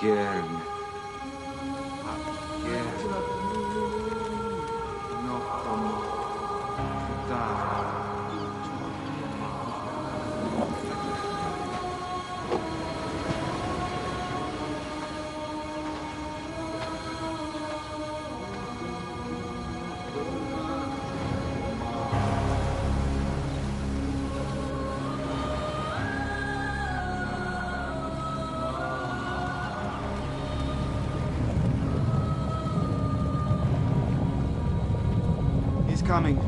Again. He's coming.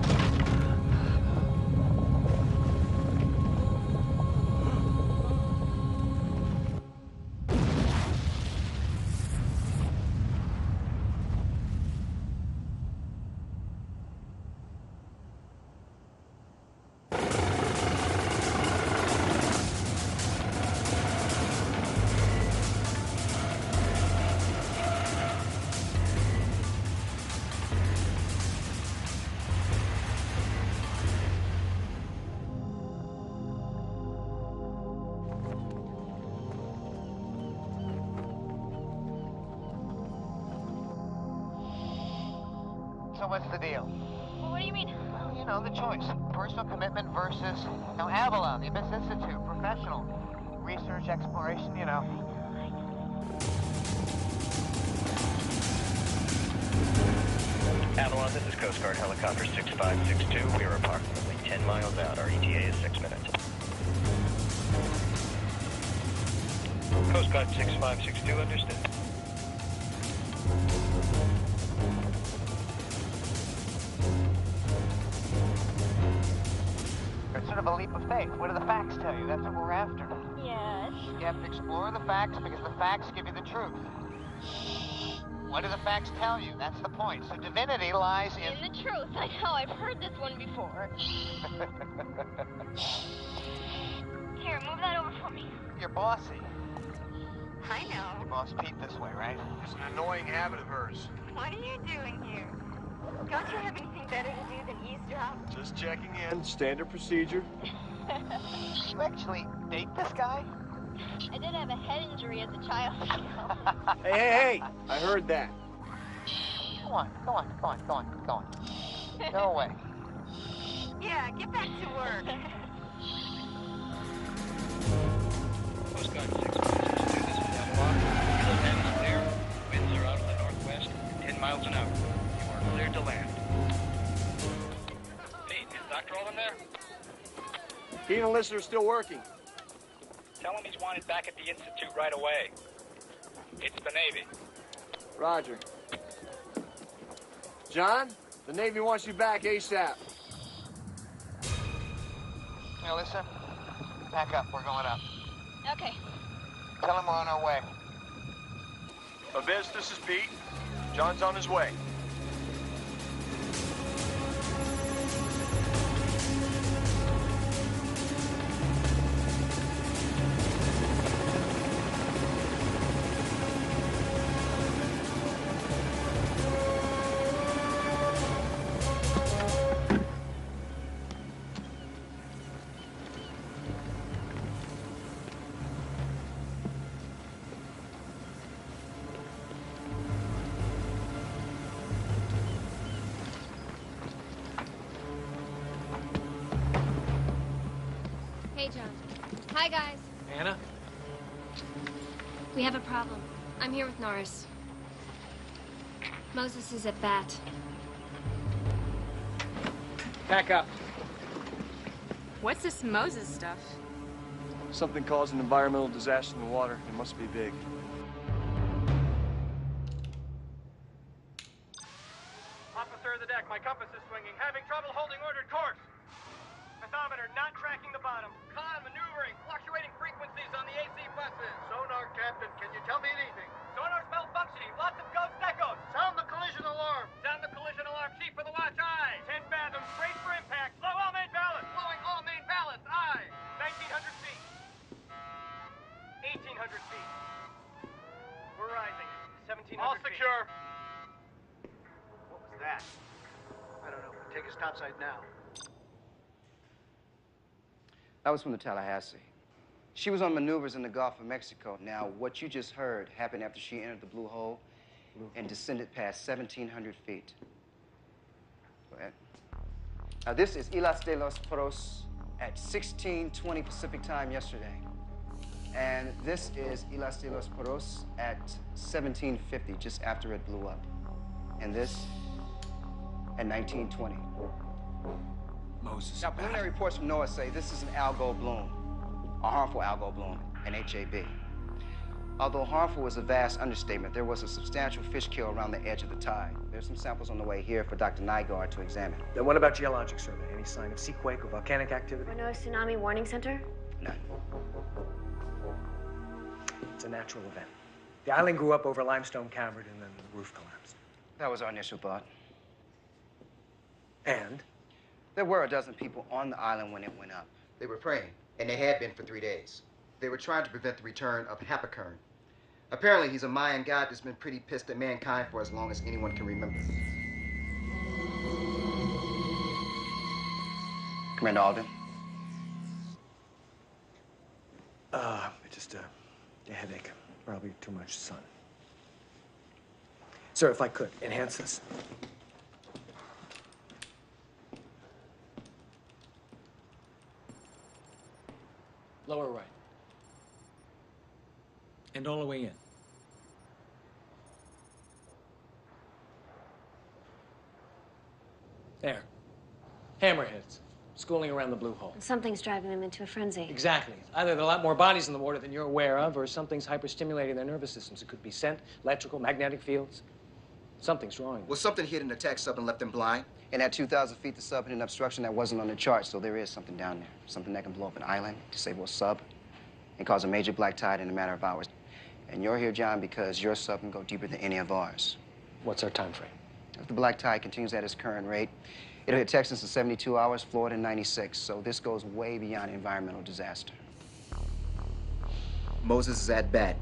So what's the deal? Well, what do you mean? Well, you know, the choice. Personal commitment versus, Avalon, the Abyss Institute, professional. Research, exploration, I know. Avalon, this is Coast Guard Helicopter 6562. We are approximately 10 miles out. Our ETA is 6 minutes. Coast Guard 6562, understood. It's sort of a leap of faith. What do the facts tell you? That's what we're after. Yes. You have to explore the facts because the facts give you the truth. What do the facts tell you? That's the point. So divinity lies in... In the truth. I know. I've heard this one before. Here, move that over for me. You're bossy. I know. You boss Pete this way, right? It's an annoying habit of hers. What are you doing here? Don't you have anything better to do than eavesdrop? Just checking in. Standard procedure. You actually date this guy? I did have a head injury as a child. Hey! I heard that. Go on. Go away. Yeah, get back to work. Coast Guard 6562, this is Avalon. Kilo 10 is clear. Winds are out of the northwest, 10 miles an hour. You are cleared to land. Pete, is Dr. Olin there? He and Alyssa are still working. Tell him he's wanted back at the Institute right away. It's the Navy. Roger. John, the Navy wants you back ASAP. Hey, listen. Back up. We're going up. Okay. Tell him we're on our way. Abyss, this is Pete. John's on his way. Hey, John. Hi, guys. Anna? We have a problem. I'm here with Norris. Moses is at Bat. Pack up. What's this Moses stuff? Something caused an environmental disaster in the water. It must be big. Officer of the deck, my compass is swinging. Having trouble holding ordered course. Bathometer not tracking the bottom. Con maneuvering, fluctuating frequencies on the AC buses. Sonar, Captain. Can you tell me anything? Sonar's malfunctioning. Lots of ghost echoes. Sound the collision alarm. Sound the collision alarm. Chief for the watch. Aye. 10 fathoms. Brace for impact. Blow all main balance. Blowing all main balance. Aye. 1,900 feet. 1,800 feet. We're rising. 1,700 feet. All secure. What was that? I don't know. Take us topside now. That was from the Tallahassee. She was on maneuvers in the Gulf of Mexico. Now, what you just heard happened after she entered the Blue Hole and descended past 1,700 feet. Go ahead. Now, this is Islas de los Perros at 16:20 Pacific time yesterday. And this is Islas de los Perros at 17:50, just after it blew up. And this at 19:20. Moses. Now, preliminary reports from NOAA say this is an algal bloom, a harmful algal bloom, an HAB. Although harmful is a vast understatement, there was a substantial fish kill around the edge of the tide. There's some samples on the way here for Dr. Nygaard to examine. Then what about geologic survey? Any sign of seaquake or volcanic activity? Or no tsunami warning center? None. It's a natural event. The island grew up over limestone cavern and then the roof collapsed. That was our initial thought. And? There were a dozen people on the island when it went up. They were praying, and they had been for 3 days. They were trying to prevent the return of Happakern. Apparently, he's a Mayan god that's been pretty pissed at mankind for as long as anyone can remember. Commander Alden? Just a headache. Probably too much sun. Sir, if I could, enhance this. Lower right. And all the way in. There. Hammerheads. Schooling around the Blue Hole. Something's driving them into a frenzy. Exactly. Either there are a lot more bodies in the water than you're aware of, or something's hyperstimulating their nervous systems. It could be scent, electrical, magnetic fields. Something's wrong. Was something hit in the attack sub and left them blind? And at 2,000 feet, the sub hit an obstruction that wasn't on the chart, so there is something down there. Something that can blow up an island, disable a sub, and cause a major black tide in a matter of hours. And you're here, John, because your sub can go deeper than any of ours. What's our time frame? If the black tide continues at its current rate, it'll hit Texas in 72 hours, Florida in 96. So this goes way beyond environmental disaster. Moses is at bat.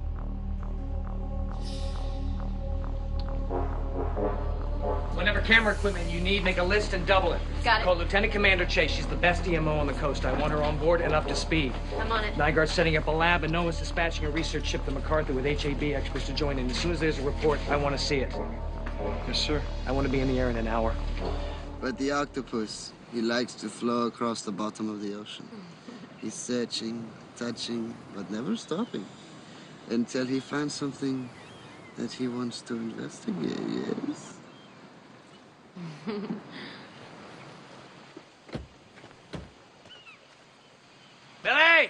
Whatever camera equipment you need, make a list and double it. Got it. Call Lieutenant Commander Chase. She's the best DMO on the coast. I want her on board and up to speed. I'm on it. Nygaard's setting up a lab, and Noah's dispatching a research ship to MacArthur with HAB experts to join in. As soon as there's a report, I want to see it. Yes, sir. I want to be in the air in an hour. But the octopus, he likes to flow across the bottom of the ocean. He's searching, touching, but never stopping. Until he finds something that he wants to investigate, yes? Billy!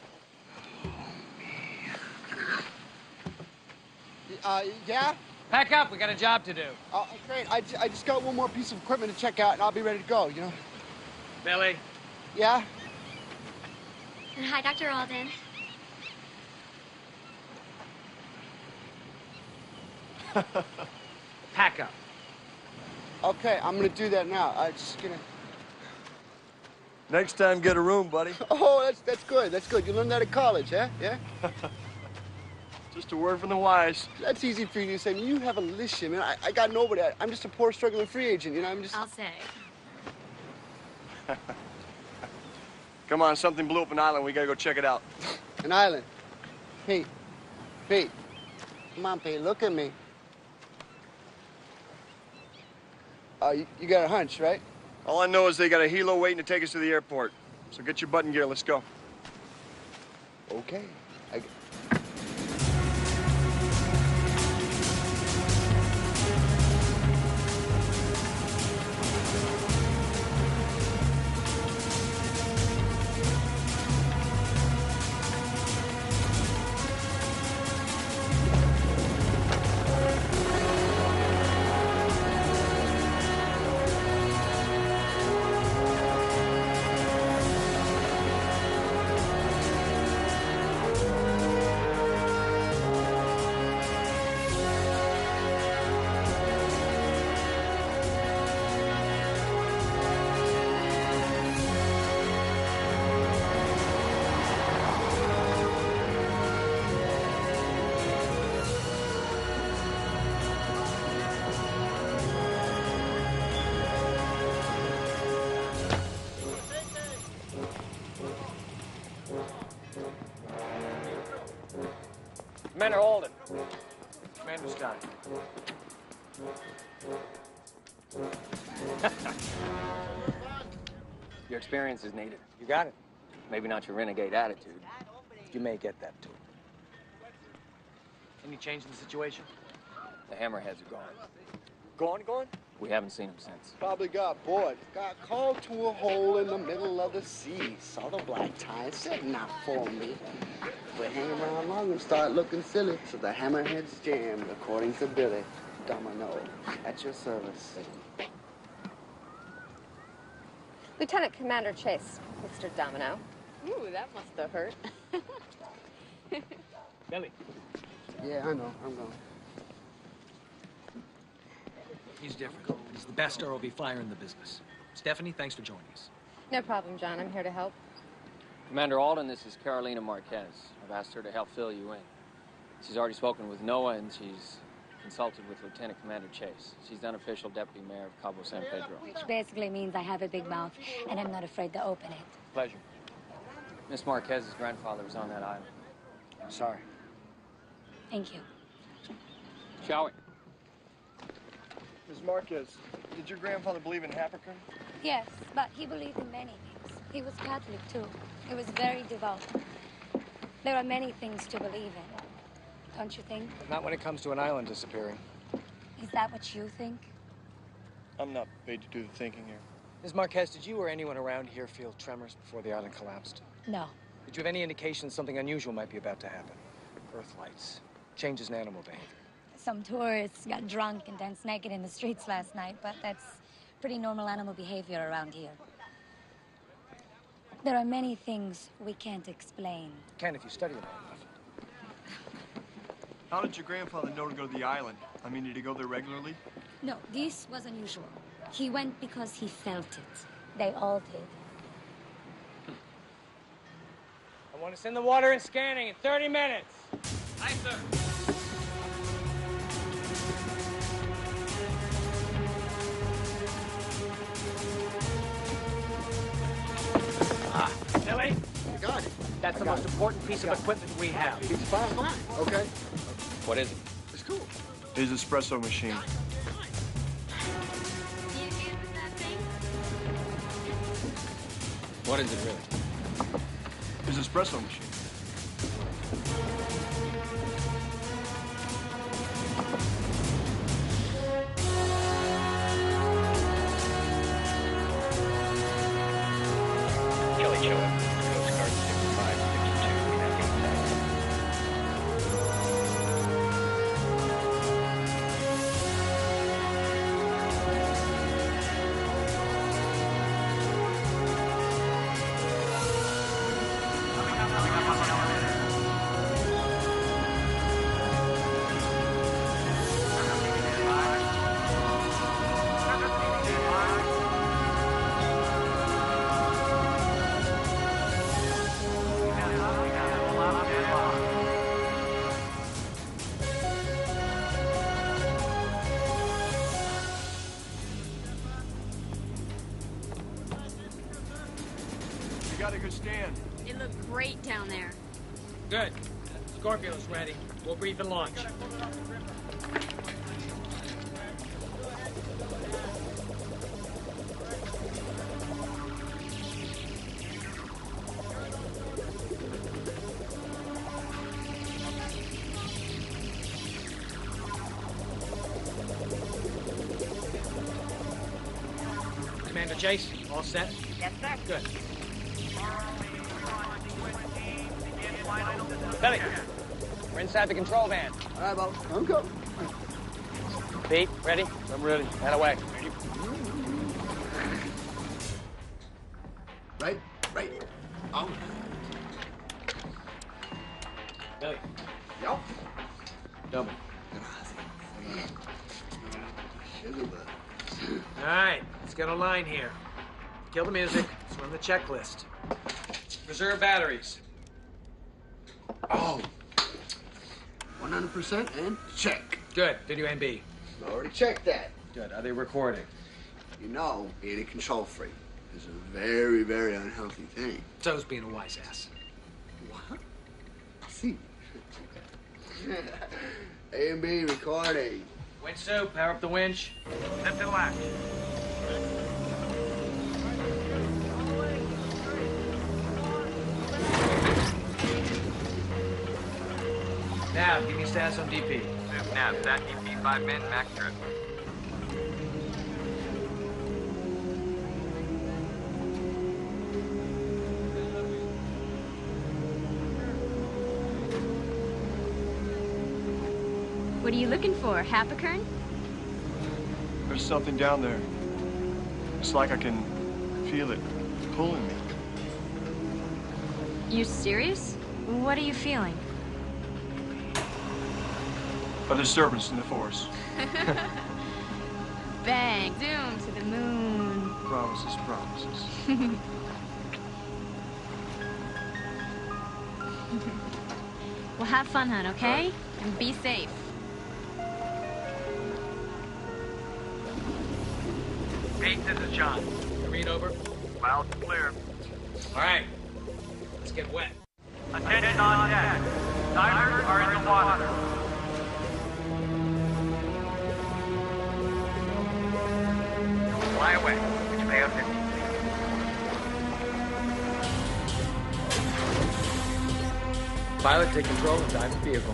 Yeah? Pack up. We got a job to do. Great. I just got one more piece of equipment to check out, and I'll be ready to go, you know? Billy? Yeah? Hi, Dr. Alden. Pack up. Okay, I'm gonna do that now. I'm just gonna... Next time, get a room, buddy. Oh, that's good. That's good. You learned that at college, huh? Yeah? Just a word from the wise. That's easy for you to say. You have a list, man. I got nobody. I'm just a poor, struggling free agent, you know? I'm just... I'll say. Come on, something blew up an island. We gotta go check it out. An island. Pete. Pete. Come on, Pete. Look at me. You got a hunch, right? All I know is they got a helo waiting to take us to the airport. So get your button gear. Let's go. Okay. Commander Alden. Commander Scott. Your experience is needed. You got it. Maybe not your renegade attitude. You may get that, too. Any change in the situation? The hammerheads are gone. Gone? We haven't seen them since. Probably got bored. Got called to a hole in the middle of the sea. Saw the black tie, said not for me. We hang around long and start looking silly. So the hammerheads jammed, according to Billy. Domino, at your service. Lieutenant Commander Chase, Mr. Domino. Ooh, that must have hurt. Billy. Yeah, I know. I'm going. He's different. He's the best ROV flyer in the business. Stephanie, thanks for joining us. No problem, John. I'm here to help. Commander Alden, this is Carolina Marquez. I've asked her to help fill you in. She's already spoken with Noah, and she's consulted with Lieutenant Commander Chase. She's the unofficial deputy mayor of Cabo San Pedro. Which basically means I have a big mouth, and I'm not afraid to open it. Pleasure. Miss Marquez's grandfather was on that island. I'm sorry. Thank you. Shall we? Ms. Marquez, did your grandfather believe in Happyburn? Yes, but he believed in many things. He was Catholic, too. He was very devout. There are many things to believe in, don't you think? Not when it comes to an island disappearing. Is that what you think? I'm not paid to do the thinking here. Ms. Marquez, did you or anyone around here feel tremors before the island collapsed? No. Did you have any indication something unusual might be about to happen? Earth lights, changes in animal behavior. Some tourists got drunk and danced naked in the streets last night, but that's pretty normal animal behavior around here. There are many things we can't explain. Can if you study it long enough. How did your grandfather know to go to the island? I mean, did he go there regularly? No, this was unusual. He went because he felt it. They all did. I want us in the water and scanning in 30 minutes. Aye, sir. Billy? You got it. That's the most important piece of equipment we have. It's fine. Okay. What is it? It's cool. His espresso machine. What is it really? His espresso machine. Kelly Choa, Coast Guard 6552. We have contact. You got a good stand. It looked great down there. Good. Scorpio's ready. We'll brief and launch. Commander Chase, all set? Yes, sir. Good. Billy, we're inside the control van. All right, Bob. I'm going. Pete, ready? I'm ready. Head away. Right. On. Billy. Yup. Double. All right, let's get a line here. Kill the music. Let's run the checklist. Reserve batteries. Oh. 100% and check. Good. Video and B. Already checked that. Good. Are they recording? You know, being a control freak is a very, very unhealthy thing. So's being a wise ass. What? I see. A&B recording. Windsuit, power up the winch. Lift and latch. Now, give me stats on DP. Move nav. Stat DP 5 men, max trip. What are you looking for, Happikern? There's something down there. It's like I can feel it pulling me. You serious? What are you feeling? A disturbance in the force. Bang, zoom to the moon. Promises, promises. Well, have fun, hon, okay? And be safe. Pete, this is John. Read over. Loud and clear. All right. Let's get wet. Attention on deck. Divers are in the water. Fly away. Get your pay on 50. Pilot, take control and dive the vehicle.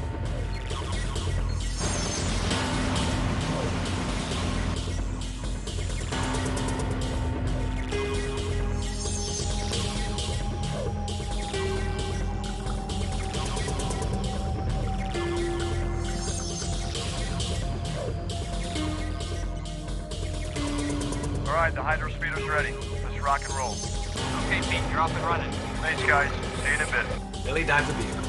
All right, the hydrospeeder's ready. Let's rock and roll. Okay, Pete, you're off and running. Thanks, guys. See you in a bit. Billy, dive the vehicle.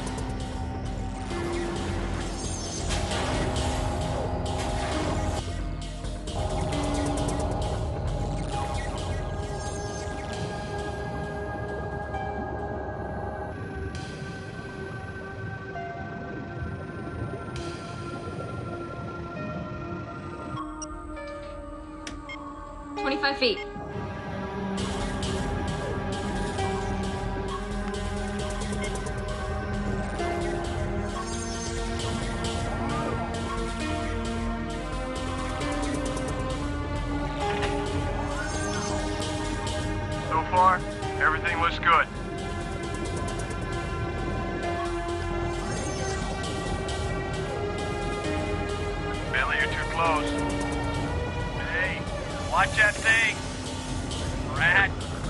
Feet. So far, everything looks good. Billy, you're too close. Hey, watch that thing. Rat.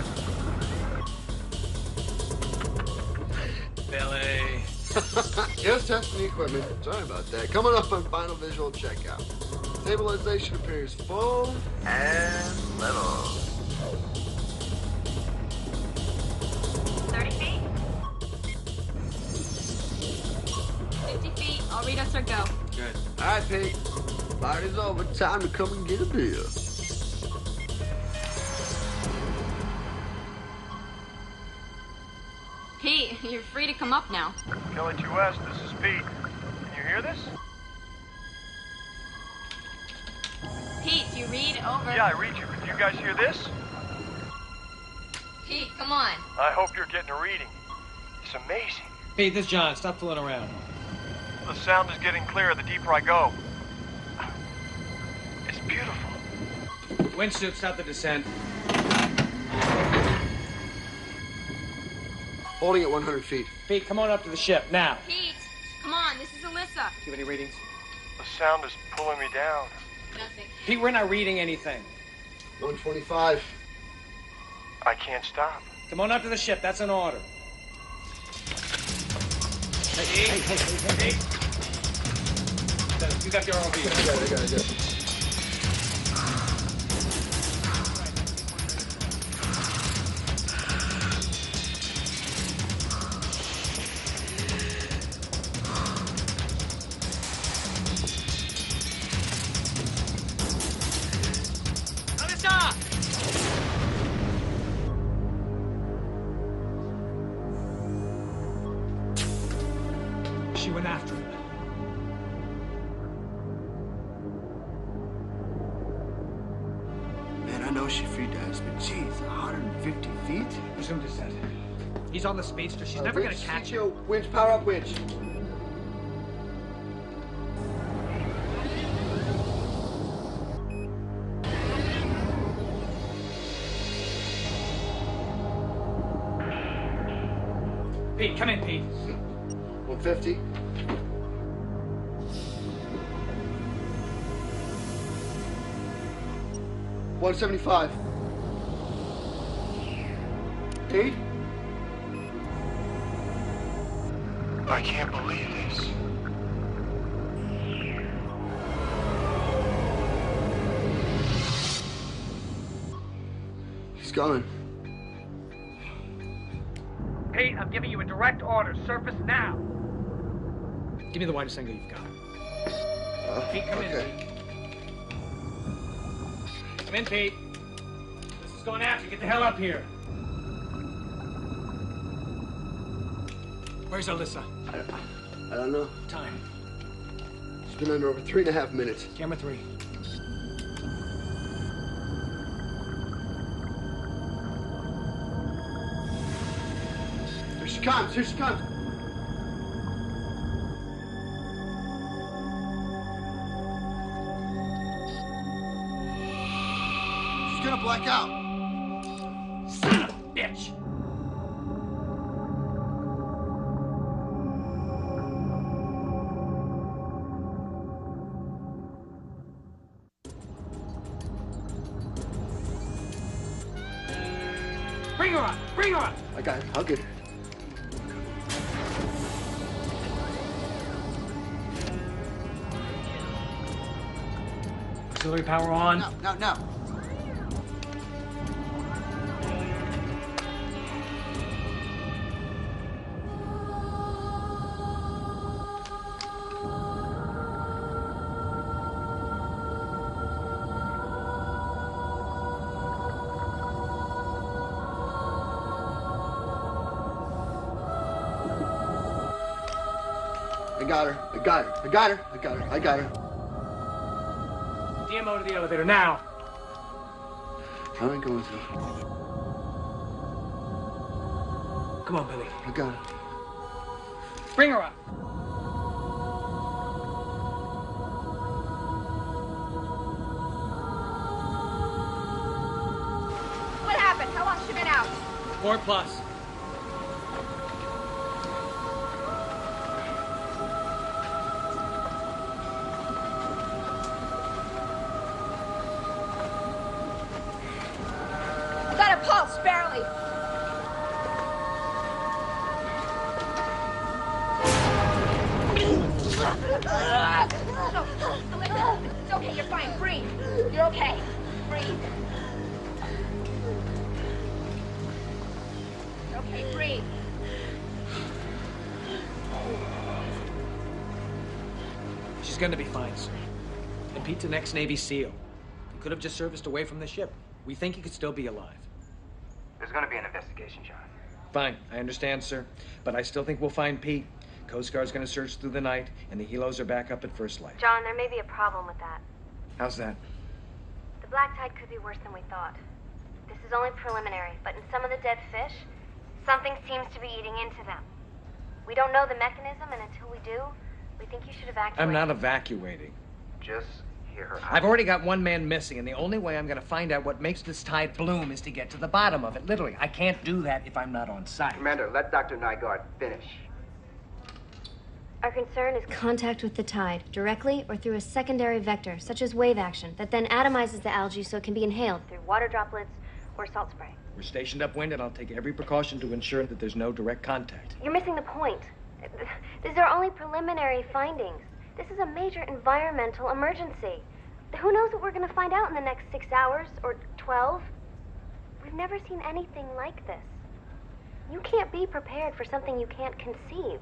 Billy. Just testing the equipment. Sorry about that. Coming up on final visual checkout. Stabilization appears full and level. 30 feet. 50 feet. I'll read us our go. Good. All right, Pete. Party's over. Time to come and get a beer. Pete, you're free to come up now. Kelly 2S, this is Pete. Can you hear this? Pete, do you read? Over. Yeah, I read you. Can you guys hear this? Pete, come on. I hope you're getting a reading. It's amazing. Pete, this is John. Stop fooling around. The sound is getting clearer the deeper I go. It's beautiful. Windsuit, stop the descent. Holding at 100 feet. Pete, come on up to the ship, now. Pete, come on. This is Alyssa. Do you have any readings? The sound is pulling me down. Nothing. Pete, we're not reading anything. 125. I can't stop. Come on up to the ship. That's an order. Hey. You got your ROV. I got it. She went after him. Man, I know she free dives, but geez, 150 feet? Resume descent. He's on the speedster. She's never gonna catch him. Winch, power up winch. Pete, come in, Pete. 150. $175. Pete? I can't believe this. He's coming. Pete, I'm giving you a direct order. Surface now. Give me the widest angle you've got. Pete, come in, Pete. Come in, Pete. This is going after you. Get the hell up here. Where's Alyssa? I don't know. Time. She's been under over 3.5 minutes. Camera 3. Here she comes. Here she comes. She's gonna black out. Son of a bitch! Bring her up! Bring her up! I got it. I'll get her. Auxiliary power on. No. I got her. DMO to the elevator now. I ain't going through. Come on, Billy. I got her. Bring her up. What happened? How long's she been out? 4+. Got a pulse, barely. It's okay, you're fine. Breathe. You're okay. Breathe. Okay, breathe. She's gonna be fine, sir. And Pete's an ex-Navy SEAL. He could have just serviced away from the ship. We think he could still be alive. There's going to be an investigation, John. Fine, I understand, sir. But I still think we'll find Pete. Coast Guard's gonna search through the night, and the helos are back up at first light. John, there may be a problem with that. How's that? The black tide could be worse than we thought. This is only preliminary, but in some of the dead fish, something seems to be eating into them. We don't know the mechanism, and until we do, we think you should evacuate. I'm not evacuating. Just hear her out. I've already got one man missing, and the only way I'm gonna find out what makes this tide bloom is to get to the bottom of it. Literally, I can't do that if I'm not on site. Commander, let Dr. Nygaard finish. Our concern is contact with the tide, directly or through a secondary vector, such as wave action, that then atomizes the algae so it can be inhaled through water droplets or salt spray. We're stationed upwind, and I'll take every precaution to ensure that there's no direct contact. You're missing the point. These are only preliminary findings. This is a major environmental emergency. Who knows what we're going to find out in the next 6 hours or 12? We've never seen anything like this. You can't be prepared for something you can't conceive.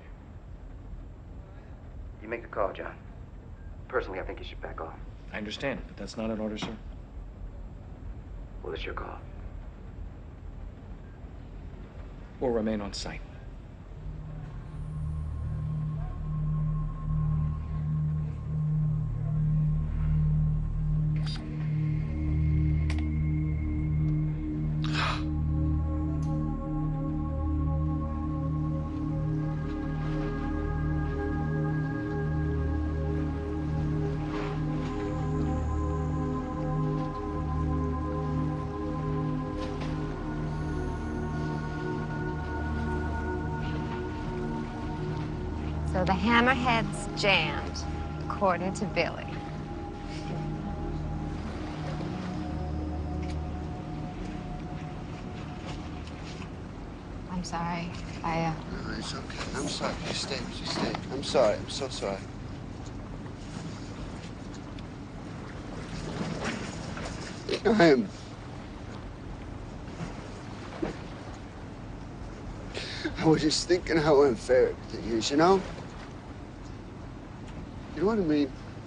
You make the call, John. Personally, I think you should back off. I understand, but that's not an order, sir. Well, it's your call. We'll remain on site. So the hammerhead's jammed, according to Billy. I'm sorry. No, it's okay. I'm sorry. You stay. I'm sorry. I'm so sorry. I was just thinking how unfair everything is, you know? You know what I mean?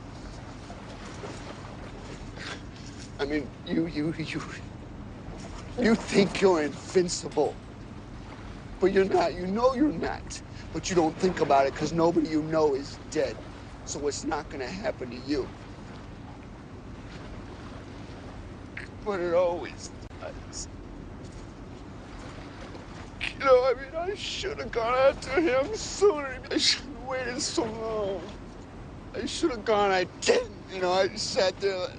I mean, you think you're invincible, but you're not. You know you're not, but you don't think about it because nobody you know is dead, so it's not gonna happen to you. But it always does. You know, I mean, I should have gone after him sooner. I shouldn't have waited so long. I should have gone. I didn't. You know, I just sat there like...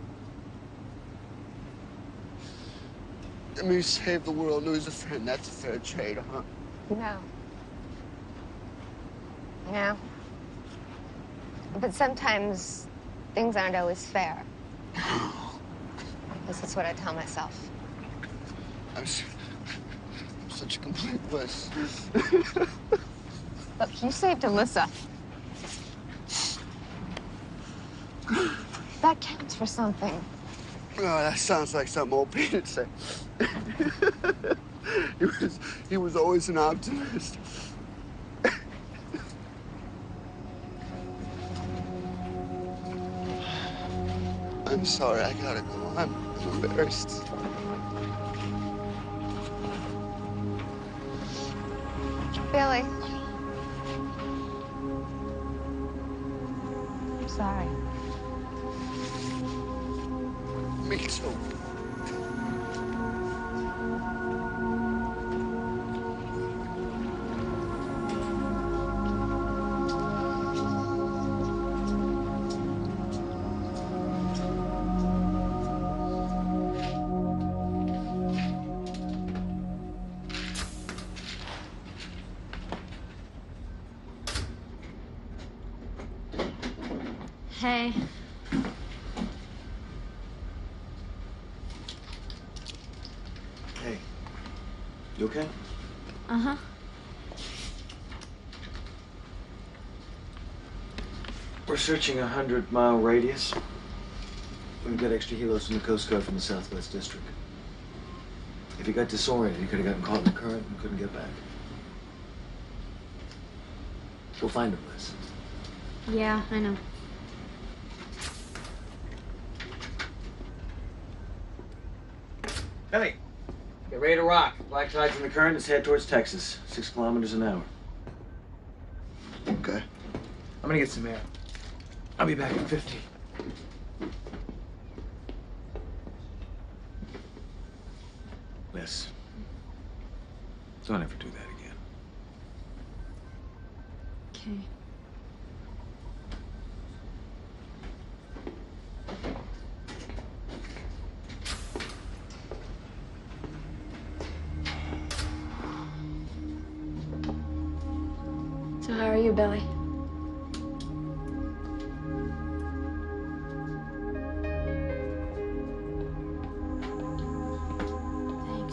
I mean, save the world, lose a friend. That's a fair trade, huh? No. No. But sometimes things aren't always fair. At least that's what I tell myself. I'm such a complete wuss. Look, you saved Alyssa. That counts for something. Oh, that sounds like something old Pete would say. He was always an optimist. I'm sorry, I gotta go. I'm embarrassed. Billy. I'm sorry. Me too. Hey. Hey, you okay? Uh-huh. We're searching a 100-mile radius. We've got extra helos from the Coast Guard from the Southwest District. If he got disoriented, he could have gotten caught in the current and couldn't get back. We'll find him, Liz. Yeah, I know. Hey, get ready to rock. Black tide's in the current. Let's head towards Texas. 6 kilometers an hour. Okay. I'm gonna get some air. I'll be back in 15. Liz, don't ever do that again. Okay. So how are you, Billy? Thanks.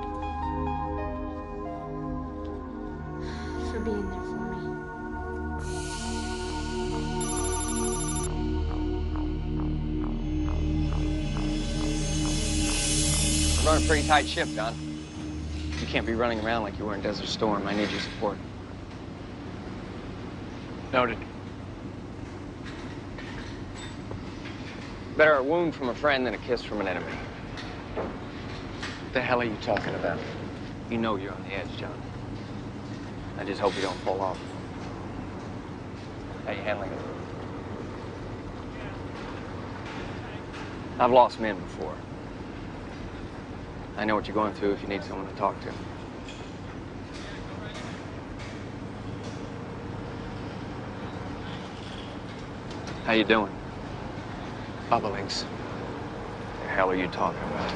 For being there for me. Run a pretty tight ship, John. You can't be running around like you were in Desert Storm. I need your support. Noted. Better a wound from a friend than a kiss from an enemy. What the hell are you talking about? You know you're on the edge, John. I just hope you don't fall off. How you handling it? I've lost men before. I know what you're going through if you need someone to talk to. How you doing? Bobblings. The hell are you talking about?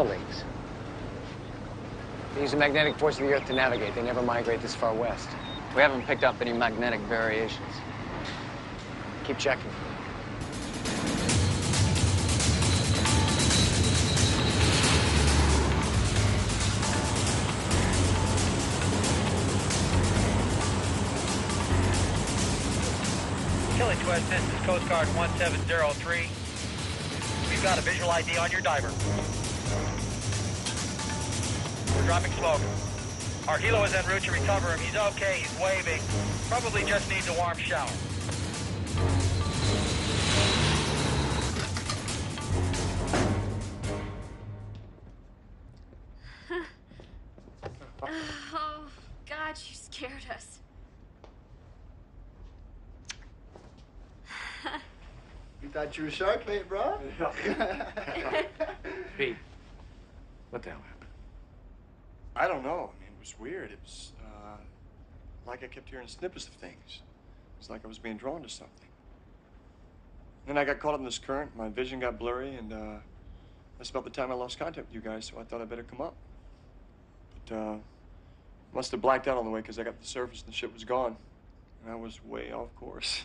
Bobblings. They use the magnetic force of the Earth to navigate. They never migrate this far west. We haven't picked up any magnetic variations. Keep checking. Chile to West, this is Coast Guard 1703. We've got a visual ID on your diver. We're dropping smoke. Our helo is en route to recover him. He's okay, he's waving. Probably just needs a warm shower. Oh, God, you scared us. You thought you were shark bait, bro? Pete, what the hell happened? I don't know. I mean, it was weird. It was like I kept hearing snippets of things. It's like I was being drawn to something. Then I got caught up in this current. My vision got blurry, and that's about the time I lost contact with you guys, so I thought I'd better come up. But must have blacked out on the way because I got to the surface and the ship was gone. And I was way off course.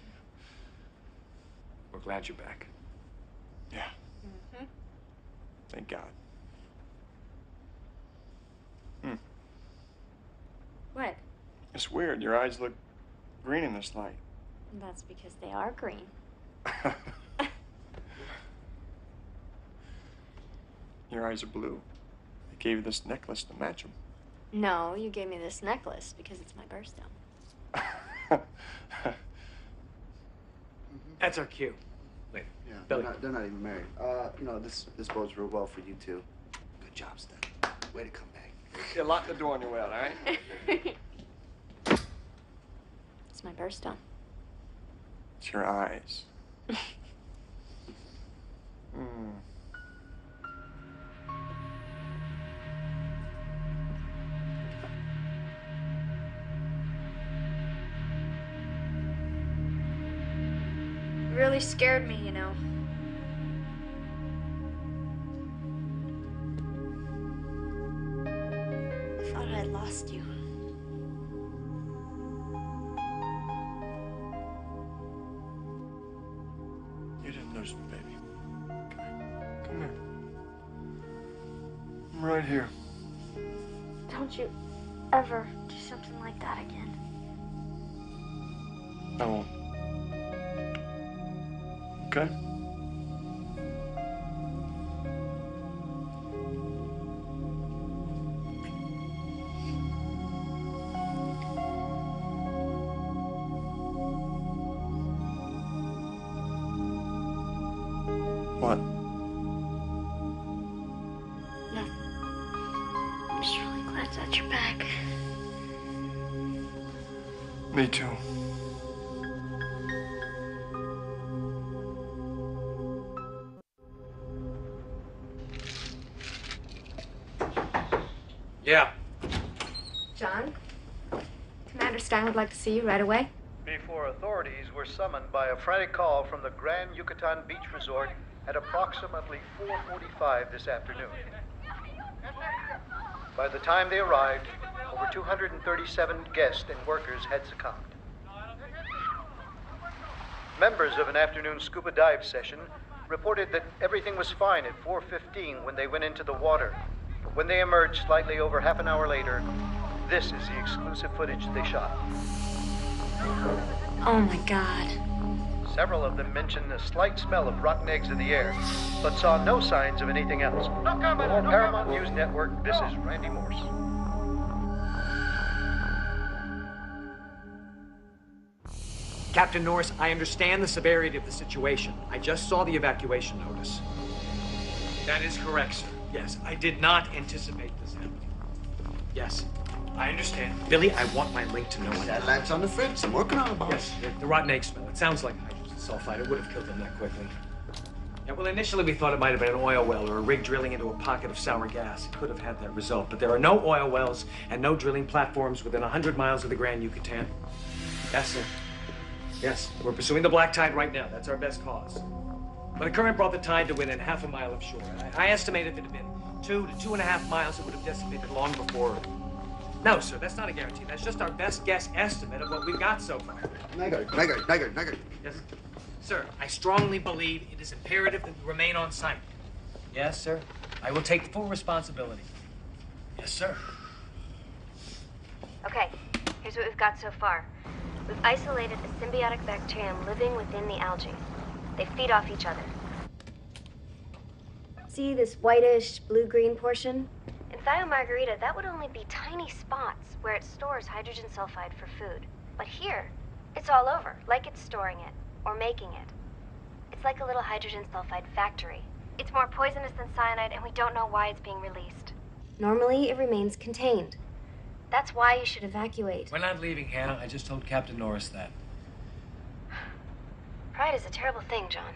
We're glad you're back. Yeah. Thank God. What? It's weird. Your eyes look green in this light. That's because they are green. Your eyes are blue. I gave you this necklace to match them. No, you gave me this necklace because it's my birthstone. That's our cue. Later. Yeah, Billy. they're not even married. You know, this bodes real well for you two. Good job, Stan. Way to come back. Yeah, lock the door on your way out, all right? It's my birthstone. It's your eyes. It really scared me, you know. I thought I'd lost you. You didn't lose me, baby. Come here. I'm right here. Don't you ever do something like that again. I won't. Okay? What? Nothing. I'm just really glad that you're back. Me too. Yeah. John? Commander Stein would like to see you right away. Before authorities were summoned by a frantic call from the Grand Yucatan Beach Resort at approximately 4:45 this afternoon. By the time they arrived, over 237 guests and workers had succumbed. Members of an afternoon scuba dive session reported that everything was fine at 4:15 when they went into the water. When they emerged slightly over half an hour later, this is the exclusive footage they shot. Oh my God. Several of them mentioned a slight smell of rotten eggs in the air, but saw no signs of anything else. For Paramount News Network, this is Randy Morse. Captain Norris, I understand the severity of the situation. I just saw the evacuation notice. That is correct, sir. Yes, I did not anticipate this happening. Yes, I understand. Billy, I want my link to know what Satellites on the fritz. I'm working on it, boss. Yes, the rotten egg smell. It sounds like hydrogen sulfide. It would have killed them that quickly. Yeah, well, initially we thought it might have been an oil well or a rig drilling into a pocket of sour gas. It could have had that result, but there are no oil wells and no drilling platforms within 100 miles of the Grand Yucatan. Yes, sir. Yes, we're pursuing the black tide right now. That's our best cause. But the current brought the tide to within half a mile of shore. I estimate if it had been 2 to 2.5 miles, it would have dissipated long before No, sir, that's not a guarantee. That's just our best guess estimate of what we've got so far. Nigger. Yes, sir, I strongly believe it is imperative that we remain on site. Yes, sir. I will take full responsibility. Yes, sir. Okay, here's what we've got so far. We've isolated a symbiotic bacterium living within the algae. They feed off each other. See this whitish blue-green portion? In Thiomargarita, that would only be tiny spots where it stores hydrogen sulfide for food. But here, it's all over, like it's storing it, or making it. It's like a little hydrogen sulfide factory. It's more poisonous than cyanide, and we don't know why it's being released. Normally, it remains contained. That's why you should evacuate. We're not leaving, Hannah. I just told Captain Norris that. Pride is a terrible thing, John.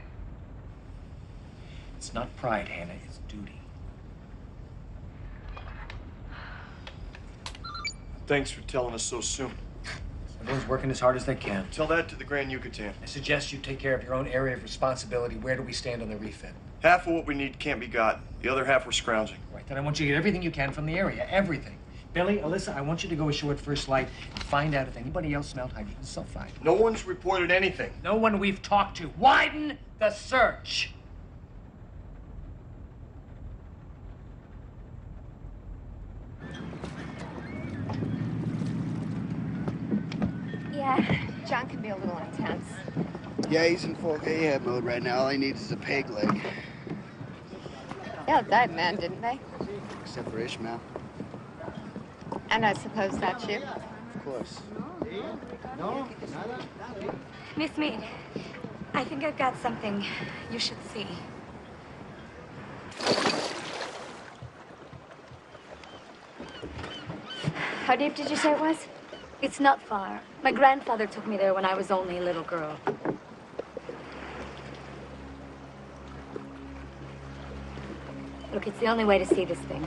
It's not pride, Hannah. It's duty. Thanks for telling us so soon. Everyone's working as hard as they can. Tell that to the Grand Yucatan. I suggest you take care of your own area of responsibility. Where do we stand on the refit? Half of what we need can't be got. The other half we're scrounging. Right, then I want you to get everything you can from the area. Everything. Billy, Alyssa, I want you to go ashore at First Light and find out if anybody else smelled hydrogen sulfide. No one's reported anything. No one we've talked to. Widen the search. Yeah, John can be a little intense. Yeah, he's in full Ahab mode right now. All he needs is a peg leg. Yeah, died, man, didn't they? Except for Ishmael. And I suppose that's you? Of course. Miss Mead, I think I've got something you should see. How deep did you say it was? It's not far. My grandfather took me there when I was only a little girl. Look, it's the only way to see this thing.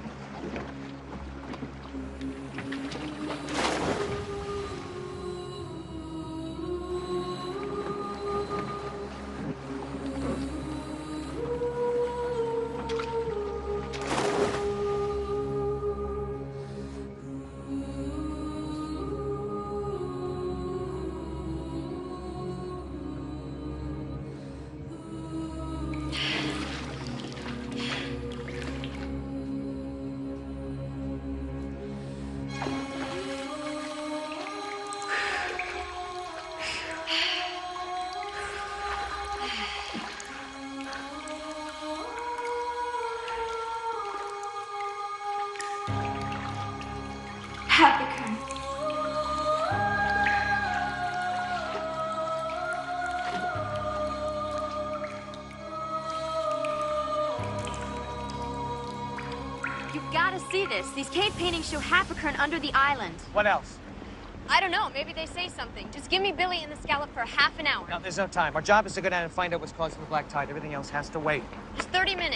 These cave paintings show Happikern under the island. What else? I don't know. Maybe they say something. Just give me Billy and the scallop for half an hour. No, there's no time. Our job is to go down and find out what's causing the black tide. Everything else has to wait. Just 30 minutes.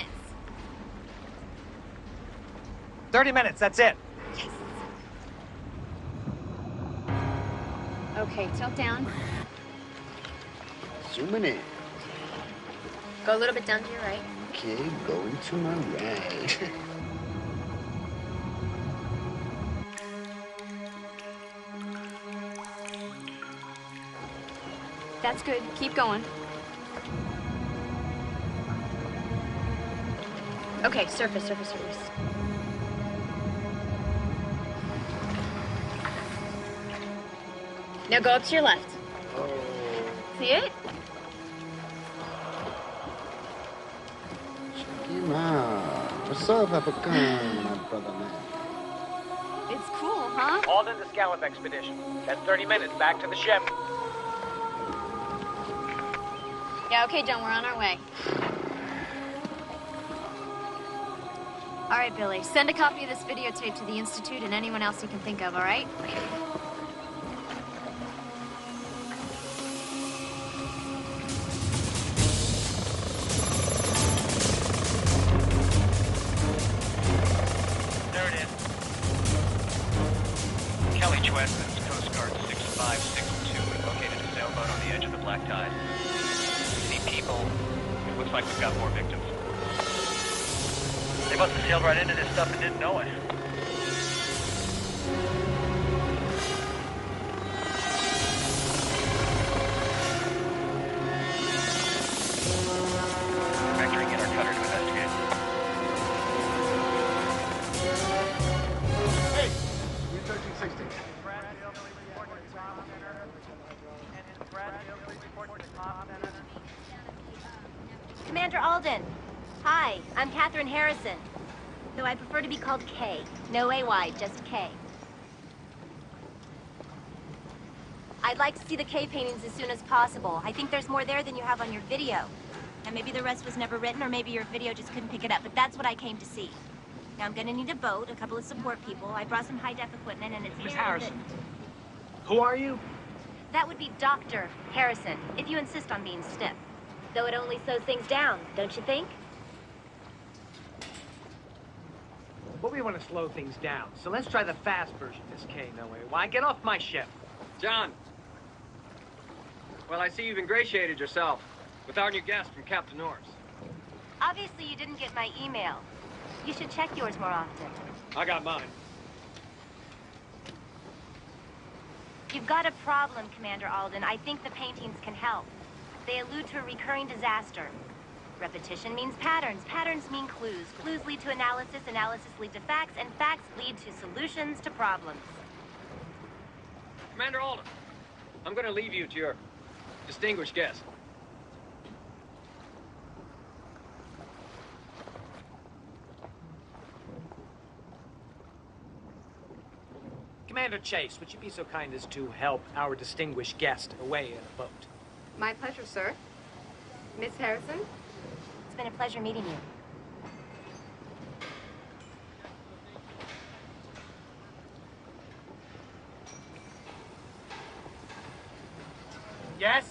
30 minutes, that's it. Yes. Okay, tilt down. Zooming in. Go a little bit down to your right. Okay, going to my right. That's good. Keep going. Okay, surface. Now go up to your left. See it? Check him out. What's up, Happikern, my brother man? It's cool, huh? Alden, the Scallop expedition. That's 30 minutes back to the ship. Yeah, okay, John, we're on our way. All right, Billy, send a copy of this videotape to the Institute and anyone else you can think of, all right? There it is. Kelly Chwesman's Coast Guard 6562 located a sailboat on the edge of the black tide. People, it looks like we've got more victims. They must have sailed right into this stuff and didn't know it. Hi, I'm Catherine Harrison. Though I prefer to be called Kay. No AY, just Kay. I'd like to see the Kay paintings as soon as possible. I think there's more there than you have on your video. And maybe the rest was never written, or maybe your video just couldn't pick it up, but that's what I came to see. Now I'm gonna need a boat, a couple of support people. I brought some high-def equipment, and it's Miss here Harrison. Who are you? That would be Dr. Harrison, if you insist on being stiff. Though it only slows things down, don't you think? But we want to slow things down, so let's try the fast version, Miss Kay. No way. Why? Get off my ship. John. Well, I see you've ingratiated yourself with our new guest from Captain Norris. Obviously, you didn't get my email. You should check yours more often. I got mine. You've got a problem, Commander Alden. I think the paintings can help. They allude to a recurring disaster. Repetition means patterns. Patterns mean clues. Clues lead to analysis. Analysis lead to facts. And facts lead to solutions to problems. Commander Alden, I'm going to leave you to your distinguished guest. Commander Chase, would you be so kind as to help our distinguished guest away in a boat? My pleasure, sir. Miss Harrison? It's been a pleasure meeting you. Yes?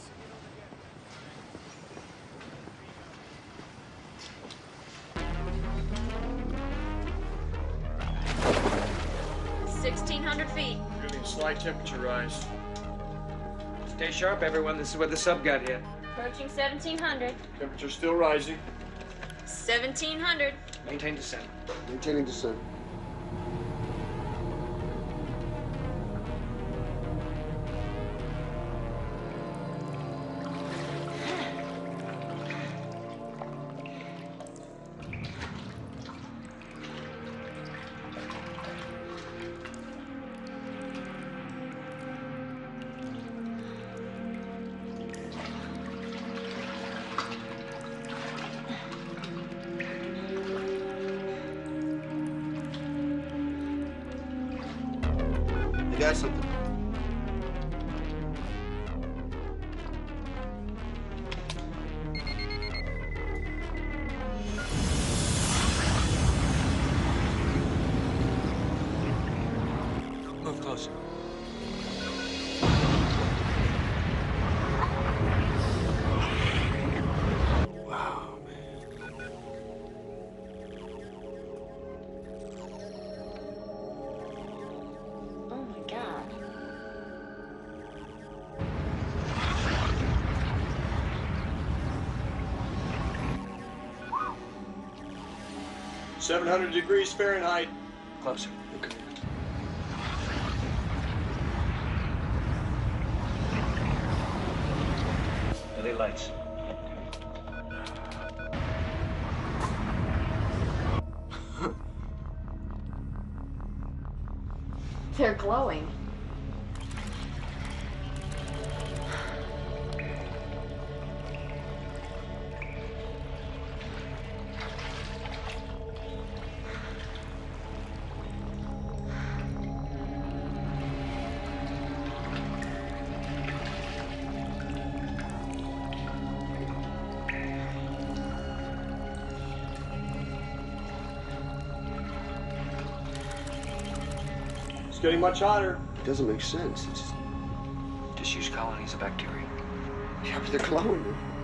feet. Feeling a slight temperature rise. Stay sharp, everyone. This is where the sub got hit. Approaching 1700. Temperature still rising. 1700. Maintain descent. Maintaining descent. I got something. Move closer. Wow, man. Oh my God. Wow. 700 degrees Fahrenheit. Closer. Okay. LA lights. They're glowing. It's getting much hotter. It doesn't make sense. It's Disused colonies of bacteria. yeah, but they're glowing.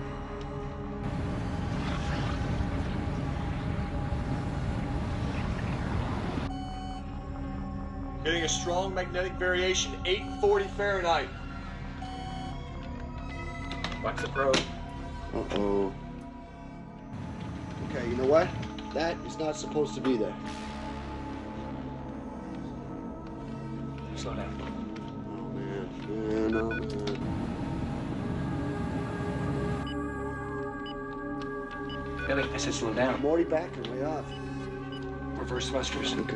Getting a strong magnetic variation, 840 Fahrenheit. Watch the probe. Uh-oh. Okay, you know what? That is not supposed to be there. Slow down. Oh, man. Oh, man. Billy, I said slow down. I'm already back and way off. Reverse thrusters. Okay.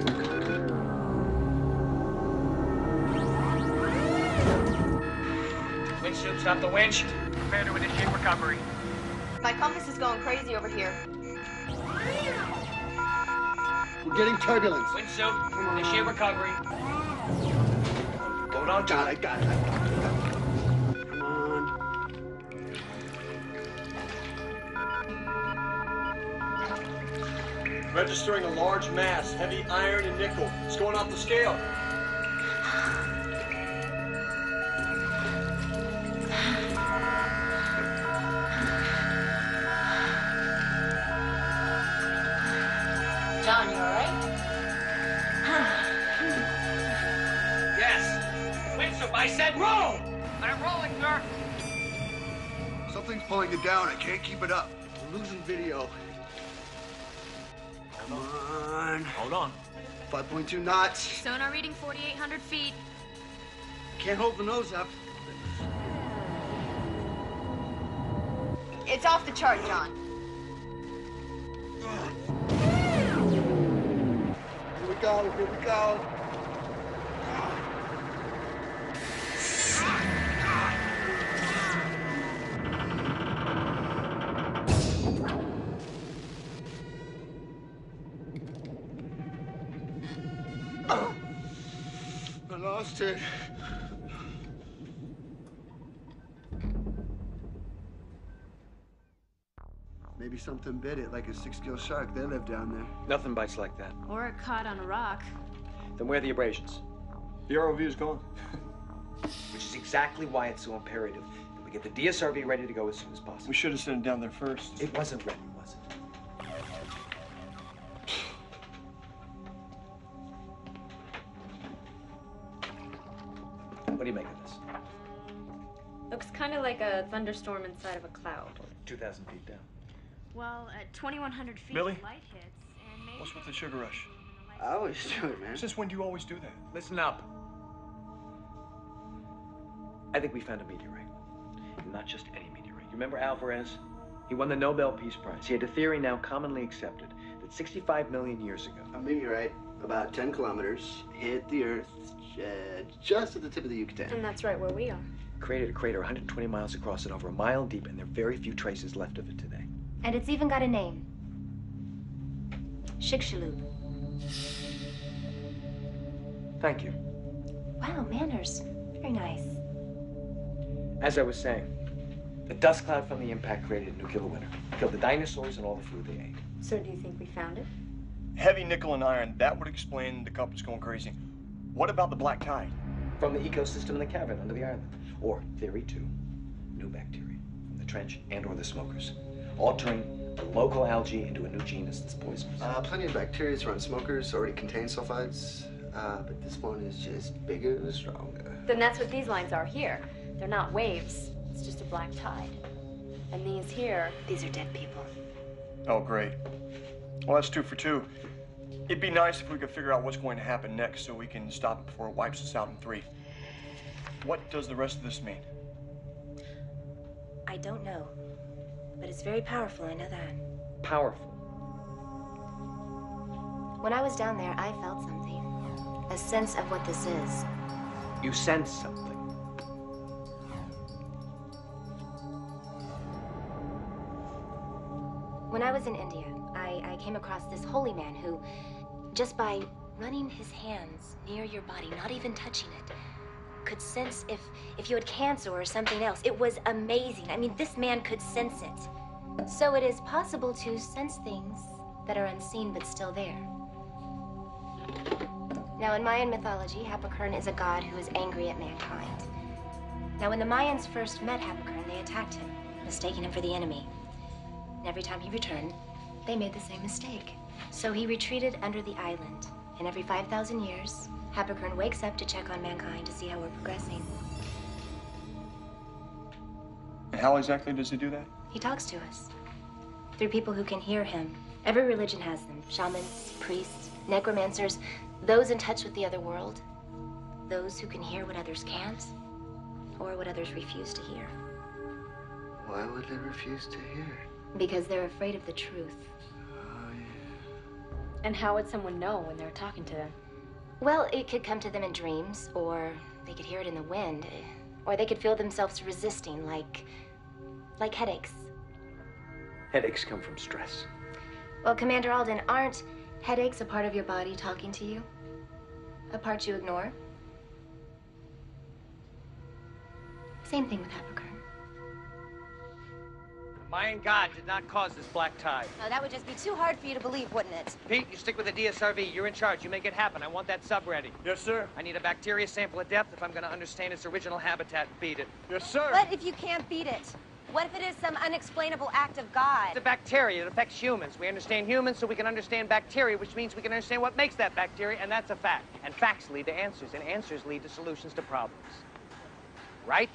Winch suit, stop the winch. Prepare to initiate recovery. My compass is going crazy over here. getting turbulence. Windsuit, initiate recovery. Hold on, John. I got it. Come on. Registering a large mass, heavy iron and nickel. It's going off the scale. John, you all right? Yes. Windsuit, I said roll! I'm rolling, sir. Something's pulling it down. I can't keep it up. We're losing video. Come on. Hold on. 5.2 knots. Sonar reading 4,800 feet. Can't hold the nose up. It's off the chart, John. Here we go. Here we go. I lost it. Maybe something bit it, like a 6-gill shark. They live down there. Nothing bites like that. Or it caught on a rock. Then where are the abrasions? The ROV is gone. Which is exactly why it's so imperative that we get the DSRV ready to go as soon as possible. We should have sent it down there first. It wasn't ready, was it? What do you make of this? Looks kind of like a thunderstorm inside of a cloud. 2,000 feet down. Well, at 2,100 feet, Billy? the light hits, and maybe... What's with the sugar rush? I always do it, man. Since when do you always do that? Listen up. I think we found a meteorite. And not just any meteorite. You remember Alvarez? He won the Nobel Peace Prize. He had a theory now commonly accepted that 65 million years ago... A meteorite, about 10 kilometers, hit the Earth just at the tip of the Yucatan. And that's right where we are. created a crater 120 miles across and over a mile deep, and there are very few traces left of it today. And it's even got a name. Chicxulub. Thank you. Wow, manners. Very nice. As I was saying, the dust cloud from the impact created a nuclear winter. Killed the dinosaurs and all the food they ate. So do you think we found it? Heavy nickel and iron, that would explain the compass going crazy. What about the black tide? From the ecosystem in the cavern under the island. Or, theory two, new bacteria from the trench and or the smokers. Altering the local algae into a new genus that's poisonous. Plenty of bacteria around smokers already contain sulfides, but this one is just bigger and stronger. Then that's what these lines are here. They're not waves. It's just a black tide. And these here, these are dead people. Oh, great. Well, that's 2 for 2. It'd be nice if we could figure out what's going to happen next so we can stop it before it wipes us out in 3. What does the rest of this mean? I don't know. But it's very powerful, I know that. Powerful. When I was down there, I felt something. A sense of what this is. You sense something. When I was in India, I came across this holy man who, just by running his hands near your body, not even touching it, could sense if you had cancer or something else. It was amazing. I mean, this man could sense it. So it is possible to sense things that are unseen but still there. Now, in Mayan mythology, Happakern is a god who is angry at mankind. Now, when the Mayans first met Happakern, they attacked him, mistaking him for the enemy. And every time he returned, they made the same mistake. So he retreated under the island. And every 5,000 years, Happakern wakes up to check on mankind to see how we're progressing. And how exactly does he do that? He talks to us. Through people who can hear him. Every religion has them. Shamans, priests, necromancers, those in touch with the other world. Those who can hear what others can't, or what others refuse to hear. Why would they refuse to hear? Because they're afraid of the truth. Oh, yeah. And how would someone know when they're talking to them? Well, it could come to them in dreams, or they could hear it in the wind, or they could feel themselves resisting, like headaches. Headaches come from stress. Well, Commander Alden, aren't Headache's a part of your body talking to you? A part you ignore? Same thing with Happacurn. The Mayan god did not cause this black tide. Now, that would just be too hard for you to believe, wouldn't it? Pete, you stick with the DSRV. You're in charge. You make it happen. I want that sub ready. Yes, sir. I need a bacteria sample of depth if I'm going to understand its original habitat and feed it. Yes, sir. What if you can't beat it? What if it is some unexplainable act of God? It's a bacteria. It affects humans. We understand humans, so we can understand bacteria, which means we can understand what makes that bacteria, and that's a fact. And facts lead to answers, and answers lead to solutions to problems. Right?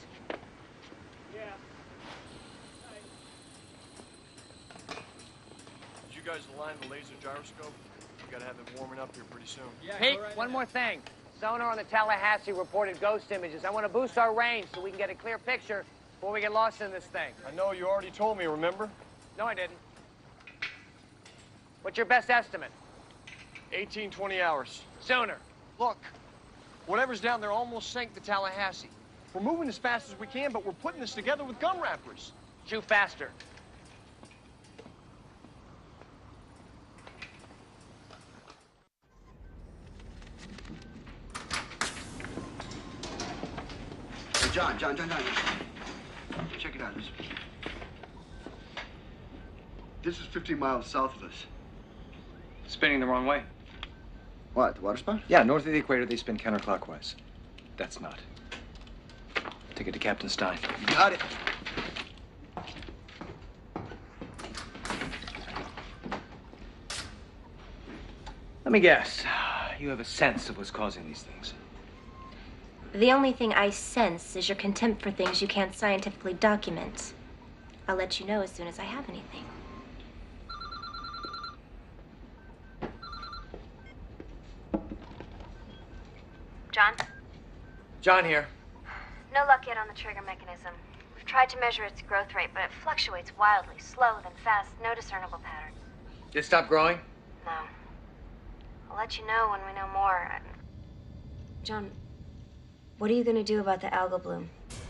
Did you guys align the laser gyroscope? We gotta have it warming up here pretty soon. Pete, one more thing. Sonar on the Tallahassee reported ghost images. I want to boost our range so we can get a clear picture before we get lost in this thing. I know you already told me, remember? No, I didn't. What's your best estimate? 18, 20 hours. Sooner. Look, whatever's down there almost sank the Tallahassee. We're moving as fast as we can, but we're putting this together with gun wrappers. Shoot faster. John. Check it out. This is 15 miles south of us. Spinning the wrong way. What, the water spout? Yeah, north of the equator, they spin counterclockwise. That's not. Take it to Captain Stein. You got it. Let me guess. You have a sense of what's causing these things. The only thing I sense is your contempt for things you can't scientifically document. I'll let you know as soon as I have anything. John? John here. No luck yet on the trigger mechanism. We've tried to measure its growth rate, but it fluctuates wildly, slow then fast, no discernible pattern. Did it stop growing? No. I'll let you know when we know more. John, what are you going to do about the algal bloom?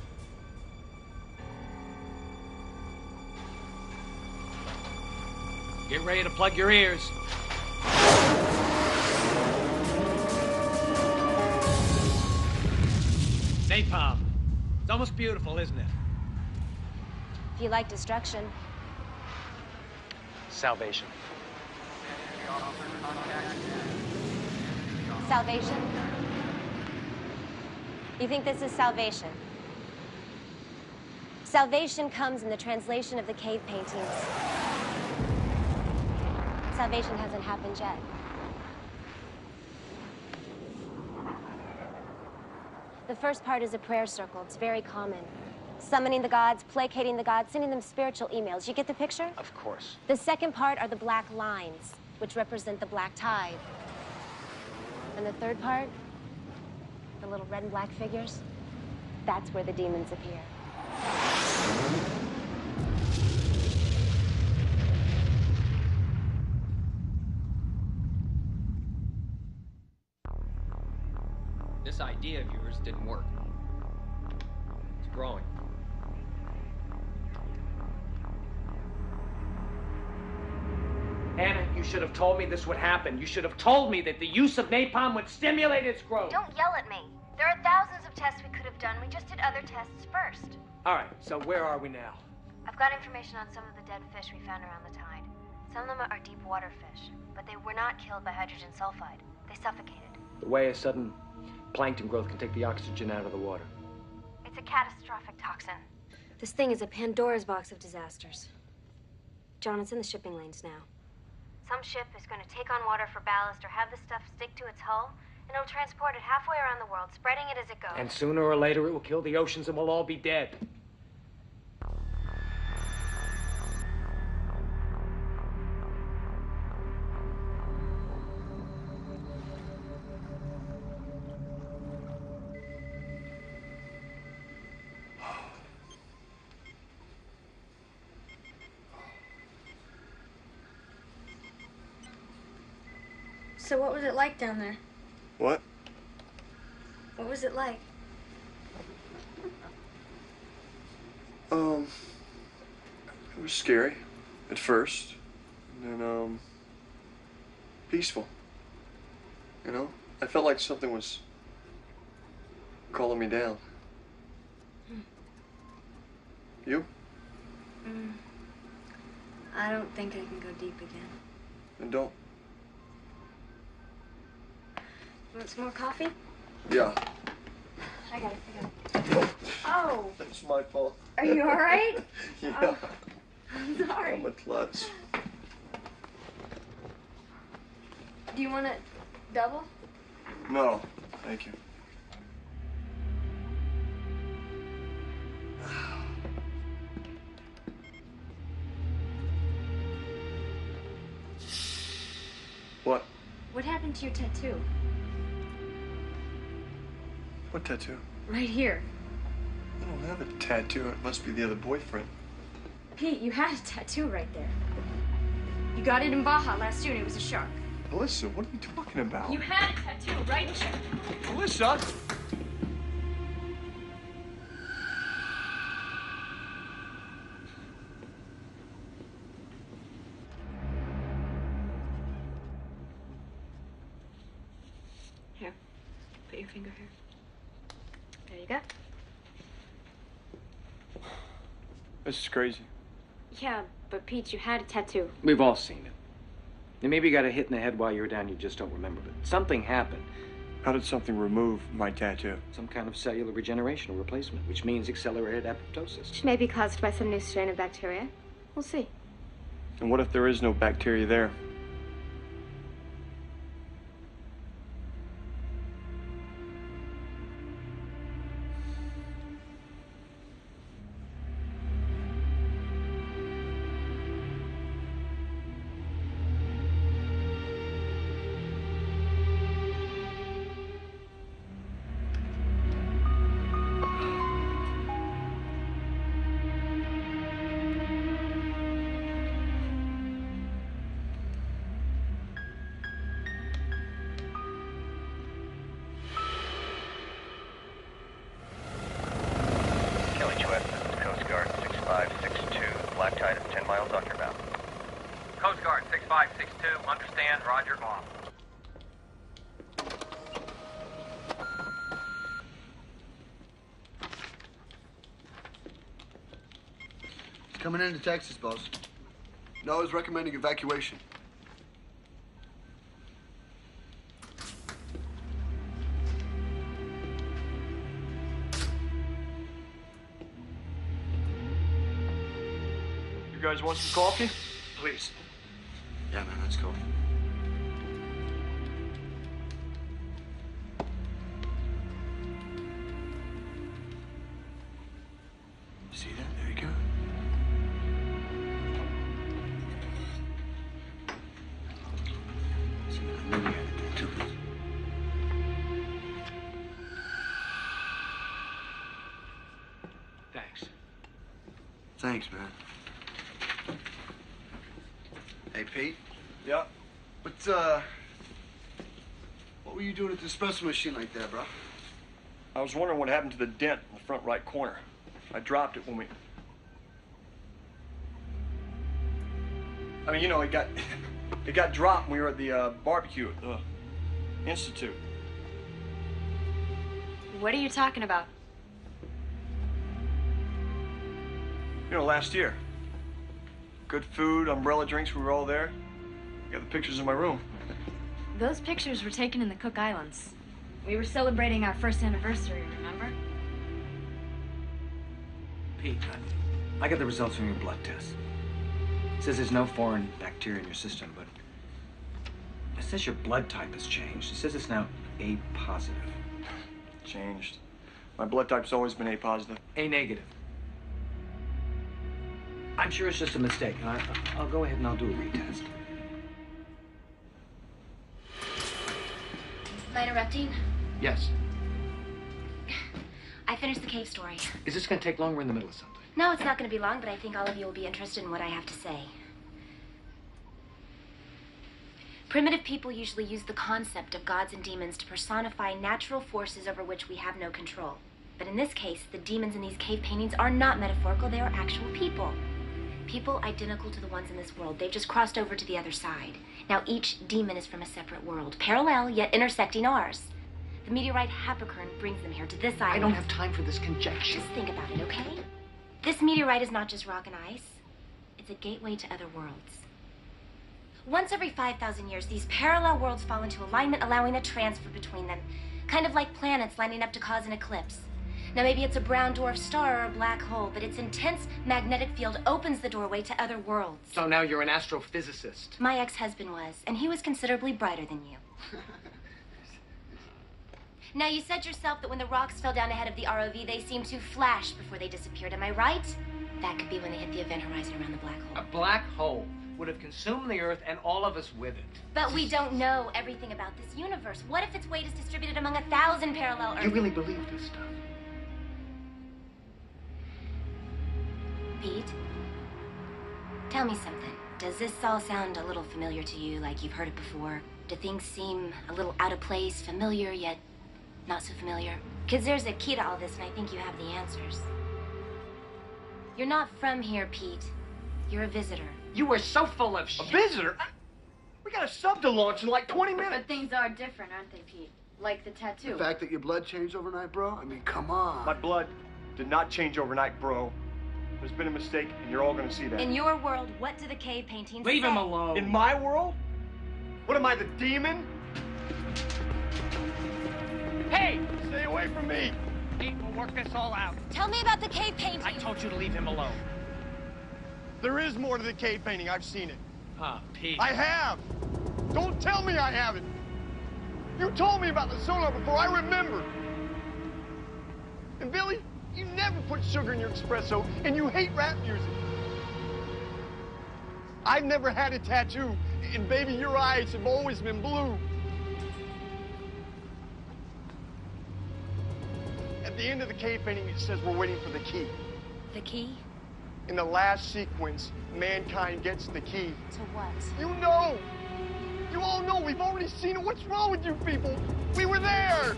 Get ready to plug your ears. Napalm. It's almost beautiful, isn't it? If you like destruction. Salvation. Salvation? You think this is salvation? Salvation comes in the translation of the cave paintings. Salvation hasn't happened yet. The first part is a prayer circle. It's very common. Summoning the gods, placating the gods, sending them spiritual emails. You get the picture? Of course. The second part are the black lines, which represent the black tide. And the third part, the little red and black figures, that's where the demons appear. This idea of yours didn't work. It's growing. Anna, you should have told me this would happen. You should have told me that the use of napalm would stimulate its growth. Don't yell at me. There are thousands of tests we could have done. We just did other tests first. All right, so where are we now? I've got information on some of the dead fish we found around the tide. Some of them are deep water fish, but they were not killed by hydrogen sulfide. They suffocated. The way a sudden plankton growth can take the oxygen out of the water. It's a catastrophic toxin. This thing is a Pandora's box of disasters. John, it's in the shipping lanes now. Some ship is going to take on water for ballast or have the stuff stick to its hull, and it'll transport it halfway around the world, spreading it as it goes. And sooner or later, it will kill the oceans and we'll all be dead. So what was it like down there? What? What was it like? It was scary at first. And then, peaceful. You know? I felt like something was calling me down. You? I don't think I can go deep again. Then don't. Want some more coffee? Yeah. I got it. Oh, That's my fault. are you all right? Yeah. Oh, I'm sorry. I'm a klutz. Do you want a double? No, thank you. What? What happened to your tattoo? What tattoo? Right here. I don't have a tattoo. It must be the other boyfriend. Pete, you had a tattoo right there. You got it in Baja last June. It was a shark. Alyssa, what are you talking about? You had a tattoo right there. Alyssa! Here, put your finger here. There you go. This is crazy. Yeah, but Pete, you had a tattoo. We've all seen it. And maybe you got a hit in the head while you were down, you just don't remember. But something happened. How did something remove my tattoo? Some kind of cellular regeneration or replacement, which means accelerated apoptosis. Which may be caused by some new strain of bacteria. We'll see. And what if there is no bacteria there? Kelly Chwet, Coast Guard 6562. Black tide of 10 miles off your bow. Coast Guard 6562, understand, roger, off. He's coming into Texas, boss. Noah's recommending evacuation. You guys want some coffee? Please. Yeah, man, let's go. See that? There you go. See, I knew you had a tattoo. Thanks. Thanks, man. Hey, Pete. Yeah? What were you doing at the espresso machine like that, bro? I was wondering what happened to the dent in the front right corner. I dropped it when we... I mean, you know, it got dropped when we were at the barbecue at the Institute. What are you talking about? You know, last year. Good food, umbrella drinks, we were all there. I got the pictures in my room. Those pictures were taken in the Cook Islands. We were celebrating our first anniversary, remember? Pete, I got the results from your blood test. It says there's no foreign bacteria in your system, but it says your blood type has changed. It says it's now A positive. Changed. My blood type's always been A positive. A negative. I'm sure it's just a mistake, and I'll go ahead and I'll do a retest. Am I interrupting? Yes. I finished the cave story. Is this going to take long? We're in the middle of something. No, it's not going to be long, but I think all of you will be interested in what I have to say. Primitive people usually use the concept of gods and demons to personify natural forces over which we have no control. But in this case, the demons in these cave paintings are not metaphorical, they are actual people. People identical to the ones in this world. They've just crossed over to the other side. Now, each demon is from a separate world, parallel yet intersecting ours. The meteorite Happikern brings them here to this island. I don't have time for this conjecture. Just think about it, okay? This meteorite is not just rock and ice. It's a gateway to other worlds. Once every 5,000 years, these parallel worlds fall into alignment, allowing a transfer between them. Kind of like planets lining up to cause an eclipse. Now, maybe it's a brown dwarf star or a black hole, but its intense magnetic field opens the doorway to other worlds. So now you're an astrophysicist. My ex-husband was, and he was considerably brighter than you. Now, you said yourself that when the rocks fell down ahead of the ROV, they seemed to flash before they disappeared. Am I right? That could be when they hit the event horizon around the black hole. A black hole would have consumed the Earth and all of us with it. But we don't know everything about this universe. What if its weight is distributed among 1,000 parallel Earths? You really believe this stuff? Pete, tell me something. Does this all sound a little familiar to you, like you've heard it before? Do things seem a little out of place, familiar yet not so familiar? Because there's a key to all this, and I think you have the answers. You're not from here, Pete. You're a visitor. You were so full of shit. A visitor? We got a sub to launch in like 20 minutes. But things are different, aren't they, Pete? Like the tattoo. The fact that your blood changed overnight, bro? I mean, come on. My blood did not change overnight, bro. There's been a mistake, and you're all gonna see that. In your world, what do the cave paintings say? Leave him alone. In my world? What am I, the demon? Hey! Stay away from me! Pete, we'll work this all out. Tell me about the cave painting. I told you to leave him alone. There is more to the cave painting. I've seen it. Ah, Pete. I have! Don't tell me I haven't! You told me about the sonar before, I remember! And Billy, you never put sugar in your espresso, and you hate rap music. I've never had a tattoo, and baby, your eyes have always been blue. At the end of the cave painting, it says we're waiting for the key. The key? In the last sequence, mankind gets the key. To what? You know! You all know, we've already seen it. What's wrong with you people? We were there!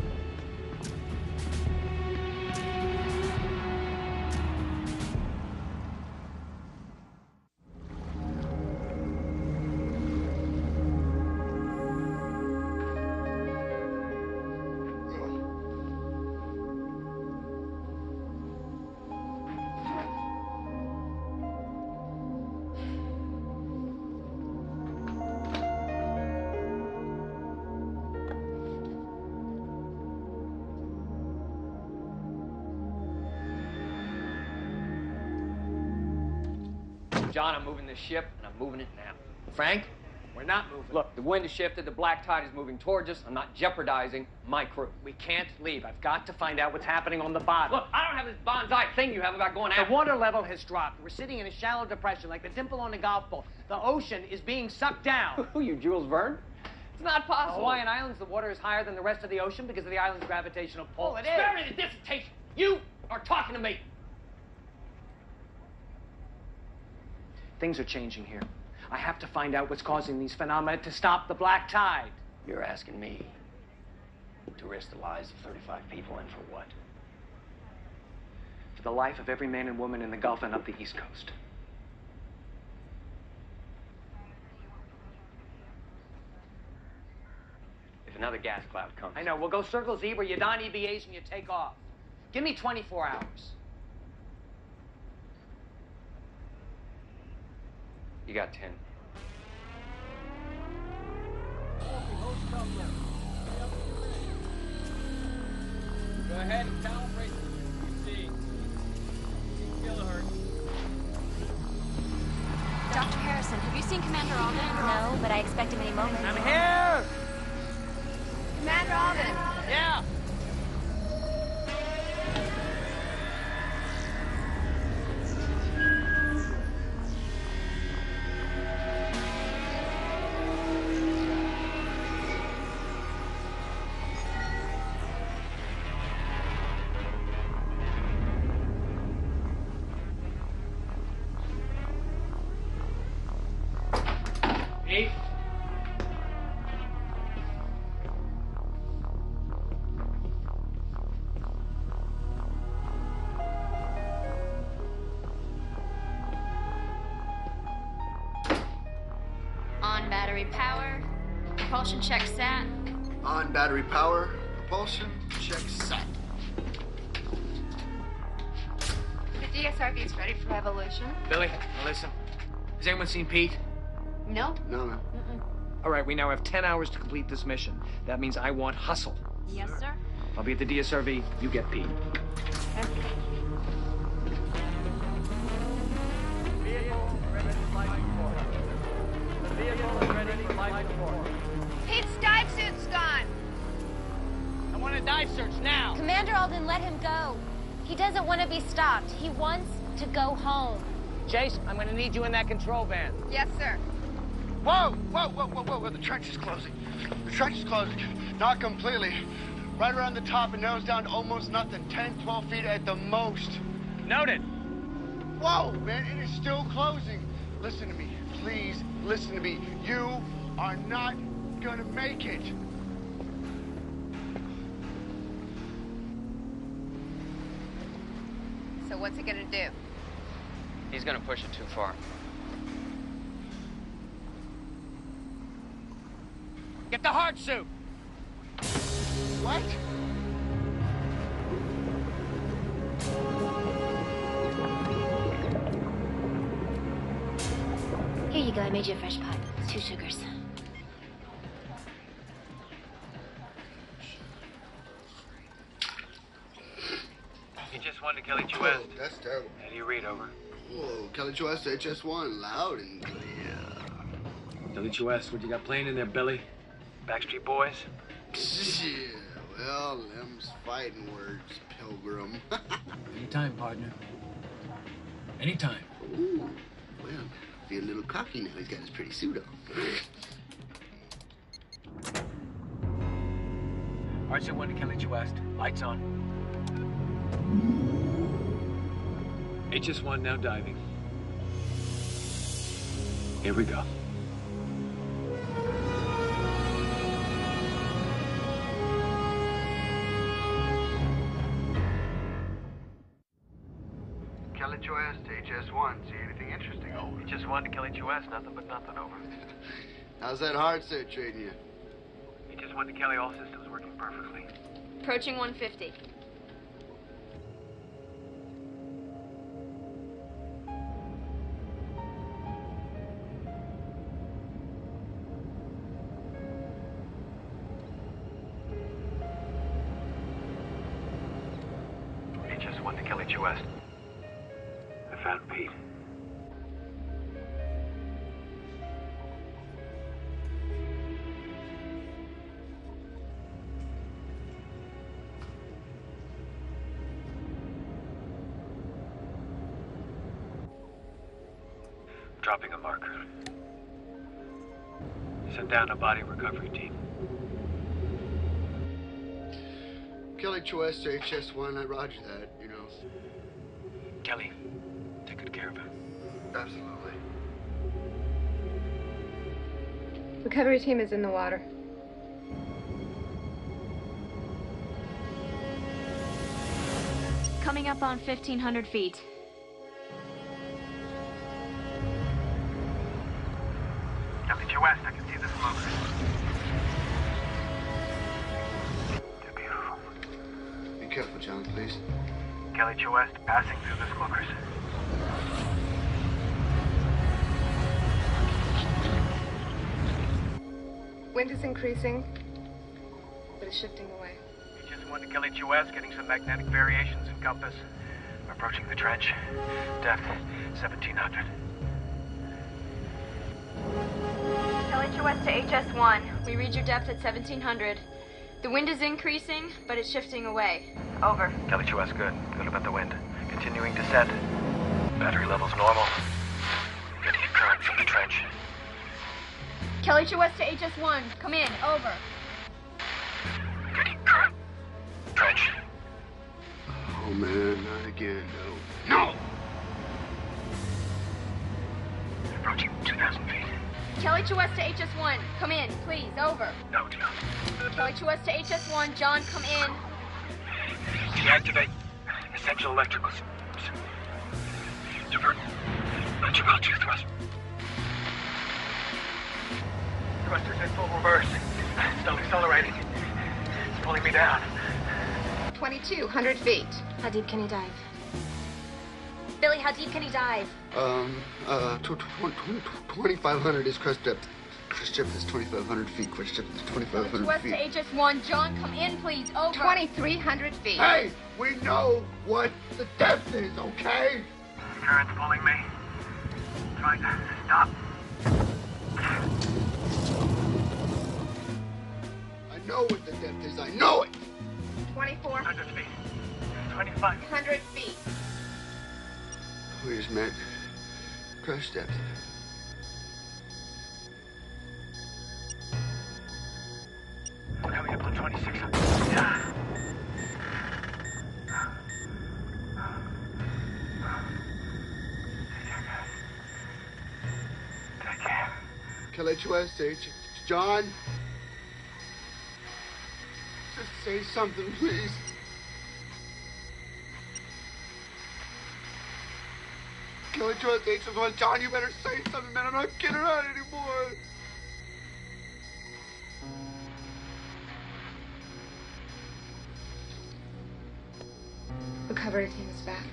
John, I'm moving this ship, and I'm moving it now. Frank, we're not moving. Look, the wind has shifted, the black tide is moving towards us. I'm not jeopardizing my crew. We can't leave. I've got to find out what's happening on the bottom. Look, I don't have this bonsai thing you have about going after. The water level has dropped. We're sitting in a shallow depression like the dimple on a golf ball. The ocean is being sucked down. Who, you Jules Verne? It's not possible. Hawaiian Islands, the water is higher than the rest of the ocean because of the island's gravitational pull. Oh, it is. Spare me the dissertation. You are talking to me. Things are changing here. I have to find out what's causing these phenomena to stop the black tide. You're asking me to risk the lives of 35 people, and for what? For the life of every man and woman in the Gulf and up the East Coast. If another gas cloud comes. I know. We'll go circle zebra, you don EBAs, and you take off. Give me 24 hours. You got 10. Go ahead and calibrate the QC. Kilohertz. Dr. Harrison, have you seen Commander Alden? No, but I expect him any moment. I'm here! Commander Alden! Yeah! battery power. Propulsion check sat. On battery power, propulsion, check set. The DSRV is ready for evolution. Billy, Melissa, has anyone seen Pete? No. No. All right, we now have 10 hours to complete this mission. That means I want hustle. Yes, sir. I'll be at the DSRV. You get Pete. Pete's dive suit's gone. I want a dive search now. Commander Alden, let him go. He doesn't want to be stopped. He wants to go home. Chase, I'm going to need you in that control van. Yes, sir. Whoa! The trench is closing. The trench is closing. Not completely. Right around the top, it narrows down to almost nothing. 10, 12 feet at the most. Noted. Whoa, man, it is still closing. Listen to me. Please listen to me. You are not gonna make it. So what's he gonna do? He's gonna push it too far. Get the hard suit. What? Here you go, I made you a fresh pot. 2 sugars. HS1 to Kelly West. Oh, that's terrible. How do you read, over? Whoa, Kelly West, HS1, loud and clear. Kelly West, what you got playing in there, Billy? Backstreet Boys? Yeah, well, them's fighting words, Pilgrim. Anytime, partner. Anytime. Ooh, well, feel a little cocky now. He's got his pretty suit on. RC1 to Kelly West. Lights on. HS1 now diving. Here we go. Kelly West, HS1. See anything interesting? Over. HS1 to Kelly West. Nothing but nothing, over. How's that hard suit treating you? HS1 to Kelly, all systems working perfectly. Approaching 150. HS1 to Kelly West. I found Pete. Dropping a marker. Send down a body recovery team. Kelly West, HS1. I roger that, you know. Kelly, take good care of him. Absolutely. Recovery team is in the water. Coming up on 1,500 feet. Kelly West, I can see the smoke. They're beautiful. Be careful, John, please. Kelly West, passing through the smokers. Wind is increasing, but it's shifting away. HS1 to Kelly West, getting some magnetic variations in compass. We're approaching the trench. Depth, 1,700. Kelly West to HS1. We read your depth at 1,700. The wind is increasing, but it's shifting away. Over. Kelly West, good. Good about the wind. Continuing descent. Battery levels normal. Getting a current from the trench. Kelly West to HS1. Come in. Over. Getting current. Trench. Oh, man, not again, no. No! Approaching 2,000 feet. Kelly West to HS1. Come in, please. Over. No, John. Kelly West to HS1. John, come in. Deactivate essential electricals. Divert. Let you go 2 thrust. Thruster's in full reverse. Still accelerating. It's pulling me down. 2,200 feet. How deep can he dive? Billy, how deep can he dive? 2,500 is crest depth. Crest depth is 2,500 feet. Crest depth is 2,500 West feet. to HS1. John, come in, please. Over. 2,300 feet. Hey, we know what the depth is, okay? Current's pulling me. Trying to stop. I know what the depth is. I know it. 2,400 feet. 2,500 feet. We just met crest depth. We're coming up on 2,600. Yeah. KLHUS, John? Just say something, please. KLHUS, HS1, John, you better say something, man. I'm not getting out anymore. Recovery team is back.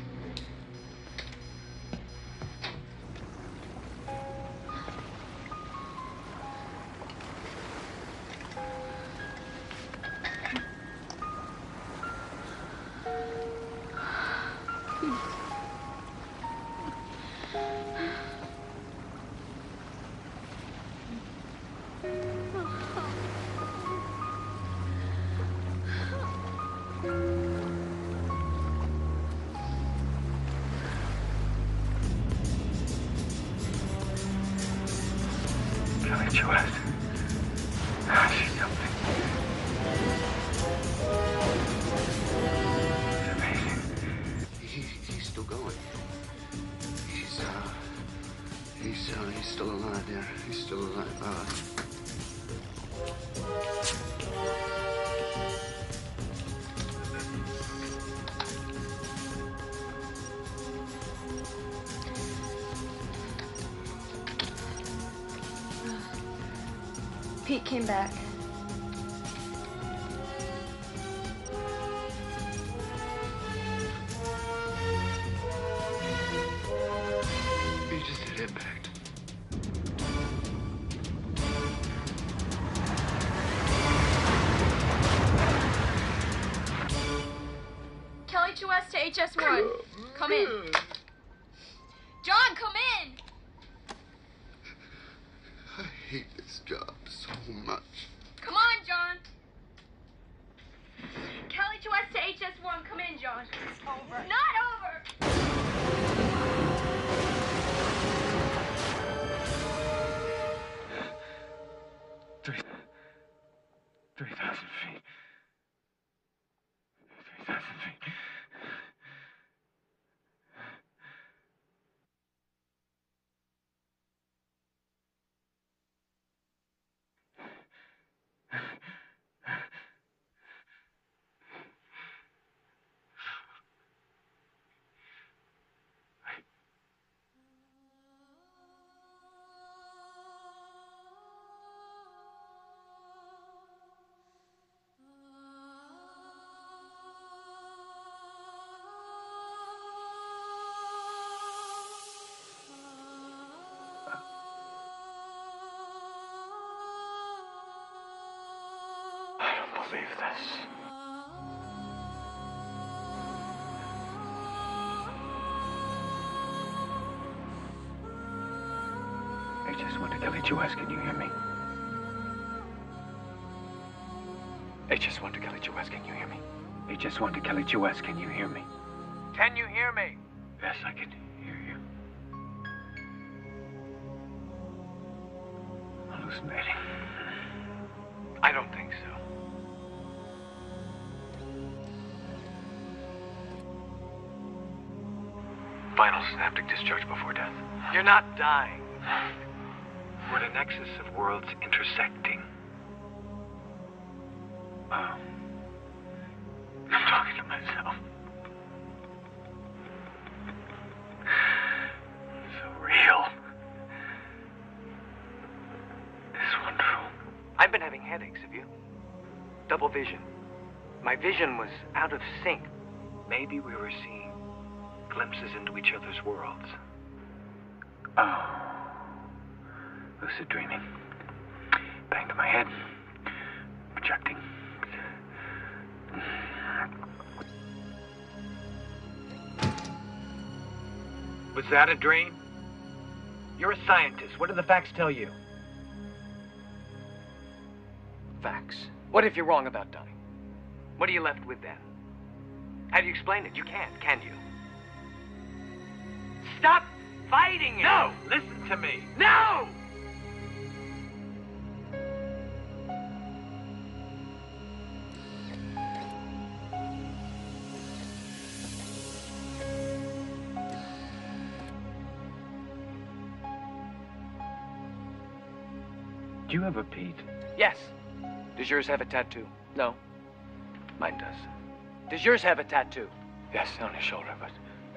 KLHUS. I see something. It's amazing. He's still going. He's still alive there. He's still alive. Pete came back. He just had impact. KLHUS to HS1. Come in. John, come in! I hate this job so much. Come on, John. KLHUS to HS1. Come in, John. It's over. Not over! Three thousand feet. 3,000 feet. I don't believe this. HS1 to KLHUS, can you hear me? HS1 to KLHUS, can you hear me? HS1 to KLHUS, can you hear me? Can you hear me? Yes, I can hear you. Hallucinating. I don't think so. Final synaptic discharge before death. You're not dying. We're at a nexus of worlds intersecting. Oh. I'm talking to myself. So real. It's wonderful. headaches, have you? Double vision. My vision was out of sync. Maybe we were seeing glimpses into each other's worlds. Oh. Lucid dreaming. Bang to my head. Projecting. Was that a dream? You're a scientist. What do the facts tell you? Facts. What if you're wrong about dying? What are you left with then? How do you explain it? You can't, can you? Stop fighting it! No! Listen to me! No! Do you ever, Pete? Yes. Does yours have a tattoo? No. Mine does. Does yours have a tattoo? Yes, on his shoulder, but...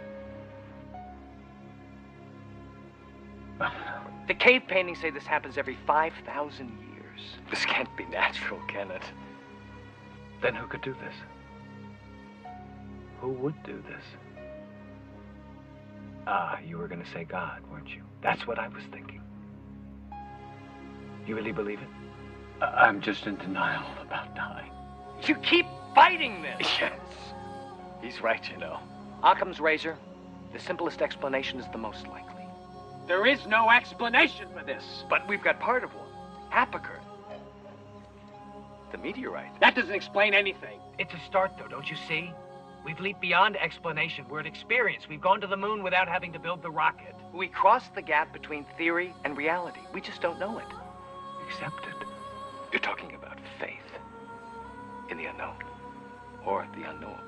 Well, the cave paintings say this happens every 5,000 years. This can't be natural, can it? then who could do this? Who would do this? Ah, you were going to say God, weren't you? That's what I was thinking. You really believe it? I'm just in denial about dying. You keep fighting this! Yes. He's right, you know. Occam's razor, the simplest explanation is the most likely. There is no explanation for this. But we've got part of one. Hapaker. The meteorite. That doesn't explain anything. It's a start, though, don't you see? We've leaped beyond explanation. We're at experience. We've gone to the moon without having to build the rocket. We crossed the gap between theory and reality. We just don't know it. Accept it. You're talking about faith in the unknown or the unknowable.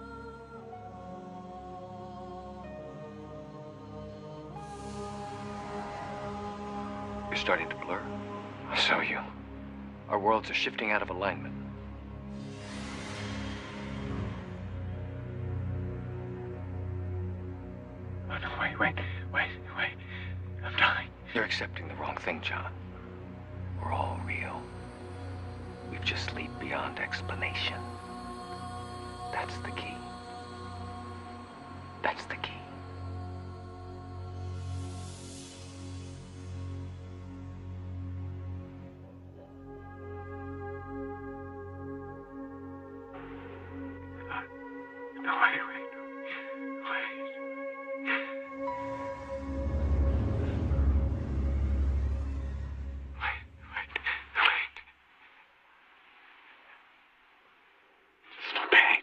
You're starting to blur. So you. Our worlds are shifting out of alignment. Oh, no, wait. I'm dying. You're accepting the wrong thing, John. We're all real. We've just leaped beyond explanation. That's the key. That's the key. No, wait. It's no pain.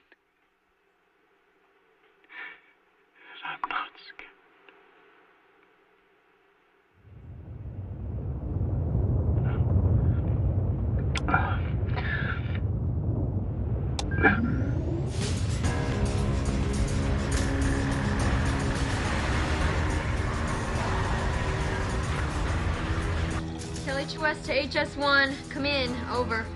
I'm not scared. LHUS to HS1. Come in. Over.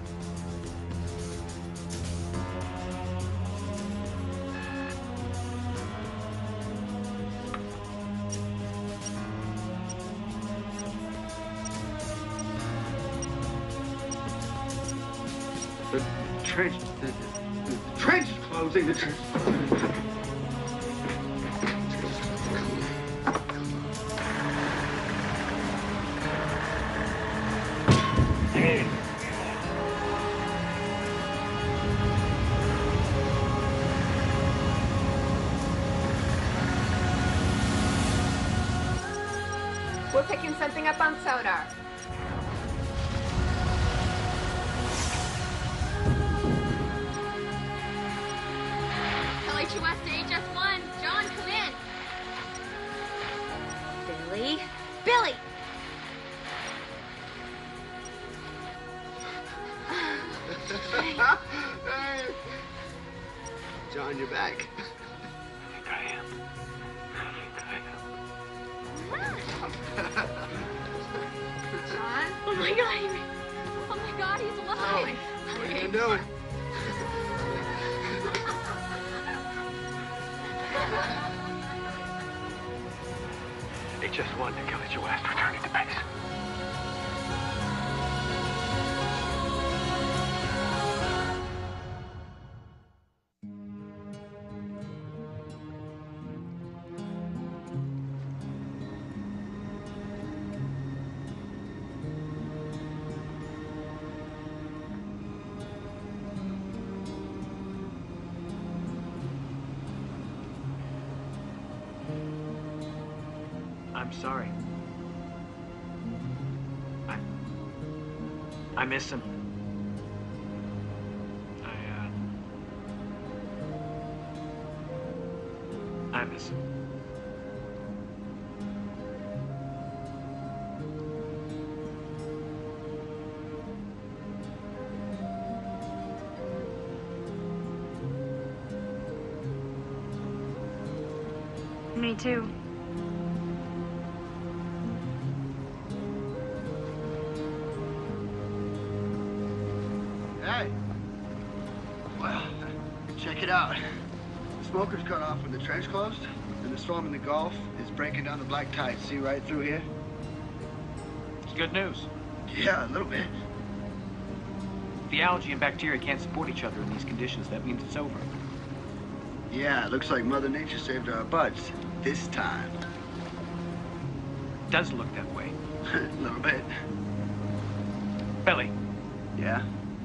The trench is closing. The trench. We're picking something up on sonar. LHUS to HS1. John, come in. Billy! Hey. John, you're back. I am. John? Oh my God, he's alive. What are you doing? HS1 to LHUS, returning to base. I'm sorry. I miss him. I miss him. Me too. Hey. Well, check it out. The smoker's cut off when the trench closed, and the storm in the Gulf is breaking down the black tide. See right through here? It's good news. Yeah, a little bit. If the algae and bacteria can't support each other in these conditions, that means it's over. Yeah, it looks like Mother Nature saved our butts. This time. It does look that way. A little bit. Billy. Yeah?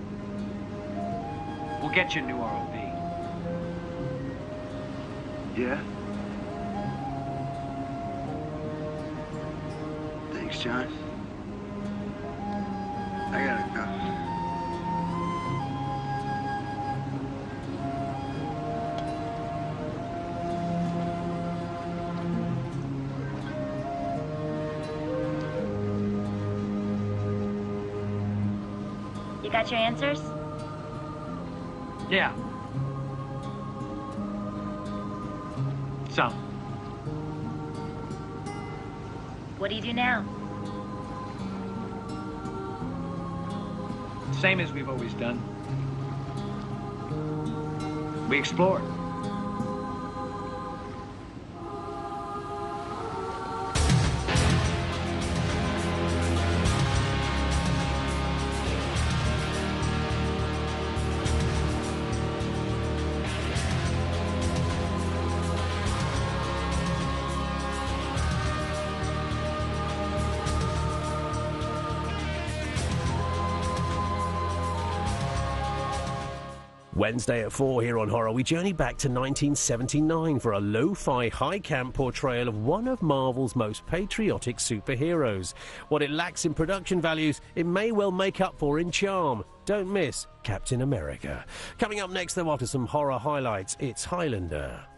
We'll get you a new ROV. Yeah? Thanks, John. I gotta go. You got your answers? Yeah. Some. What do you do now? Same as we've always done. We explore. Wednesday at 4 here on Horror, we journey back to 1979 for a lo-fi high-camp portrayal of one of Marvel's most patriotic superheroes. What it lacks in production values, it may well make up for in charm. Don't miss Captain America. Coming up next, though, after some horror highlights, it's Highlander.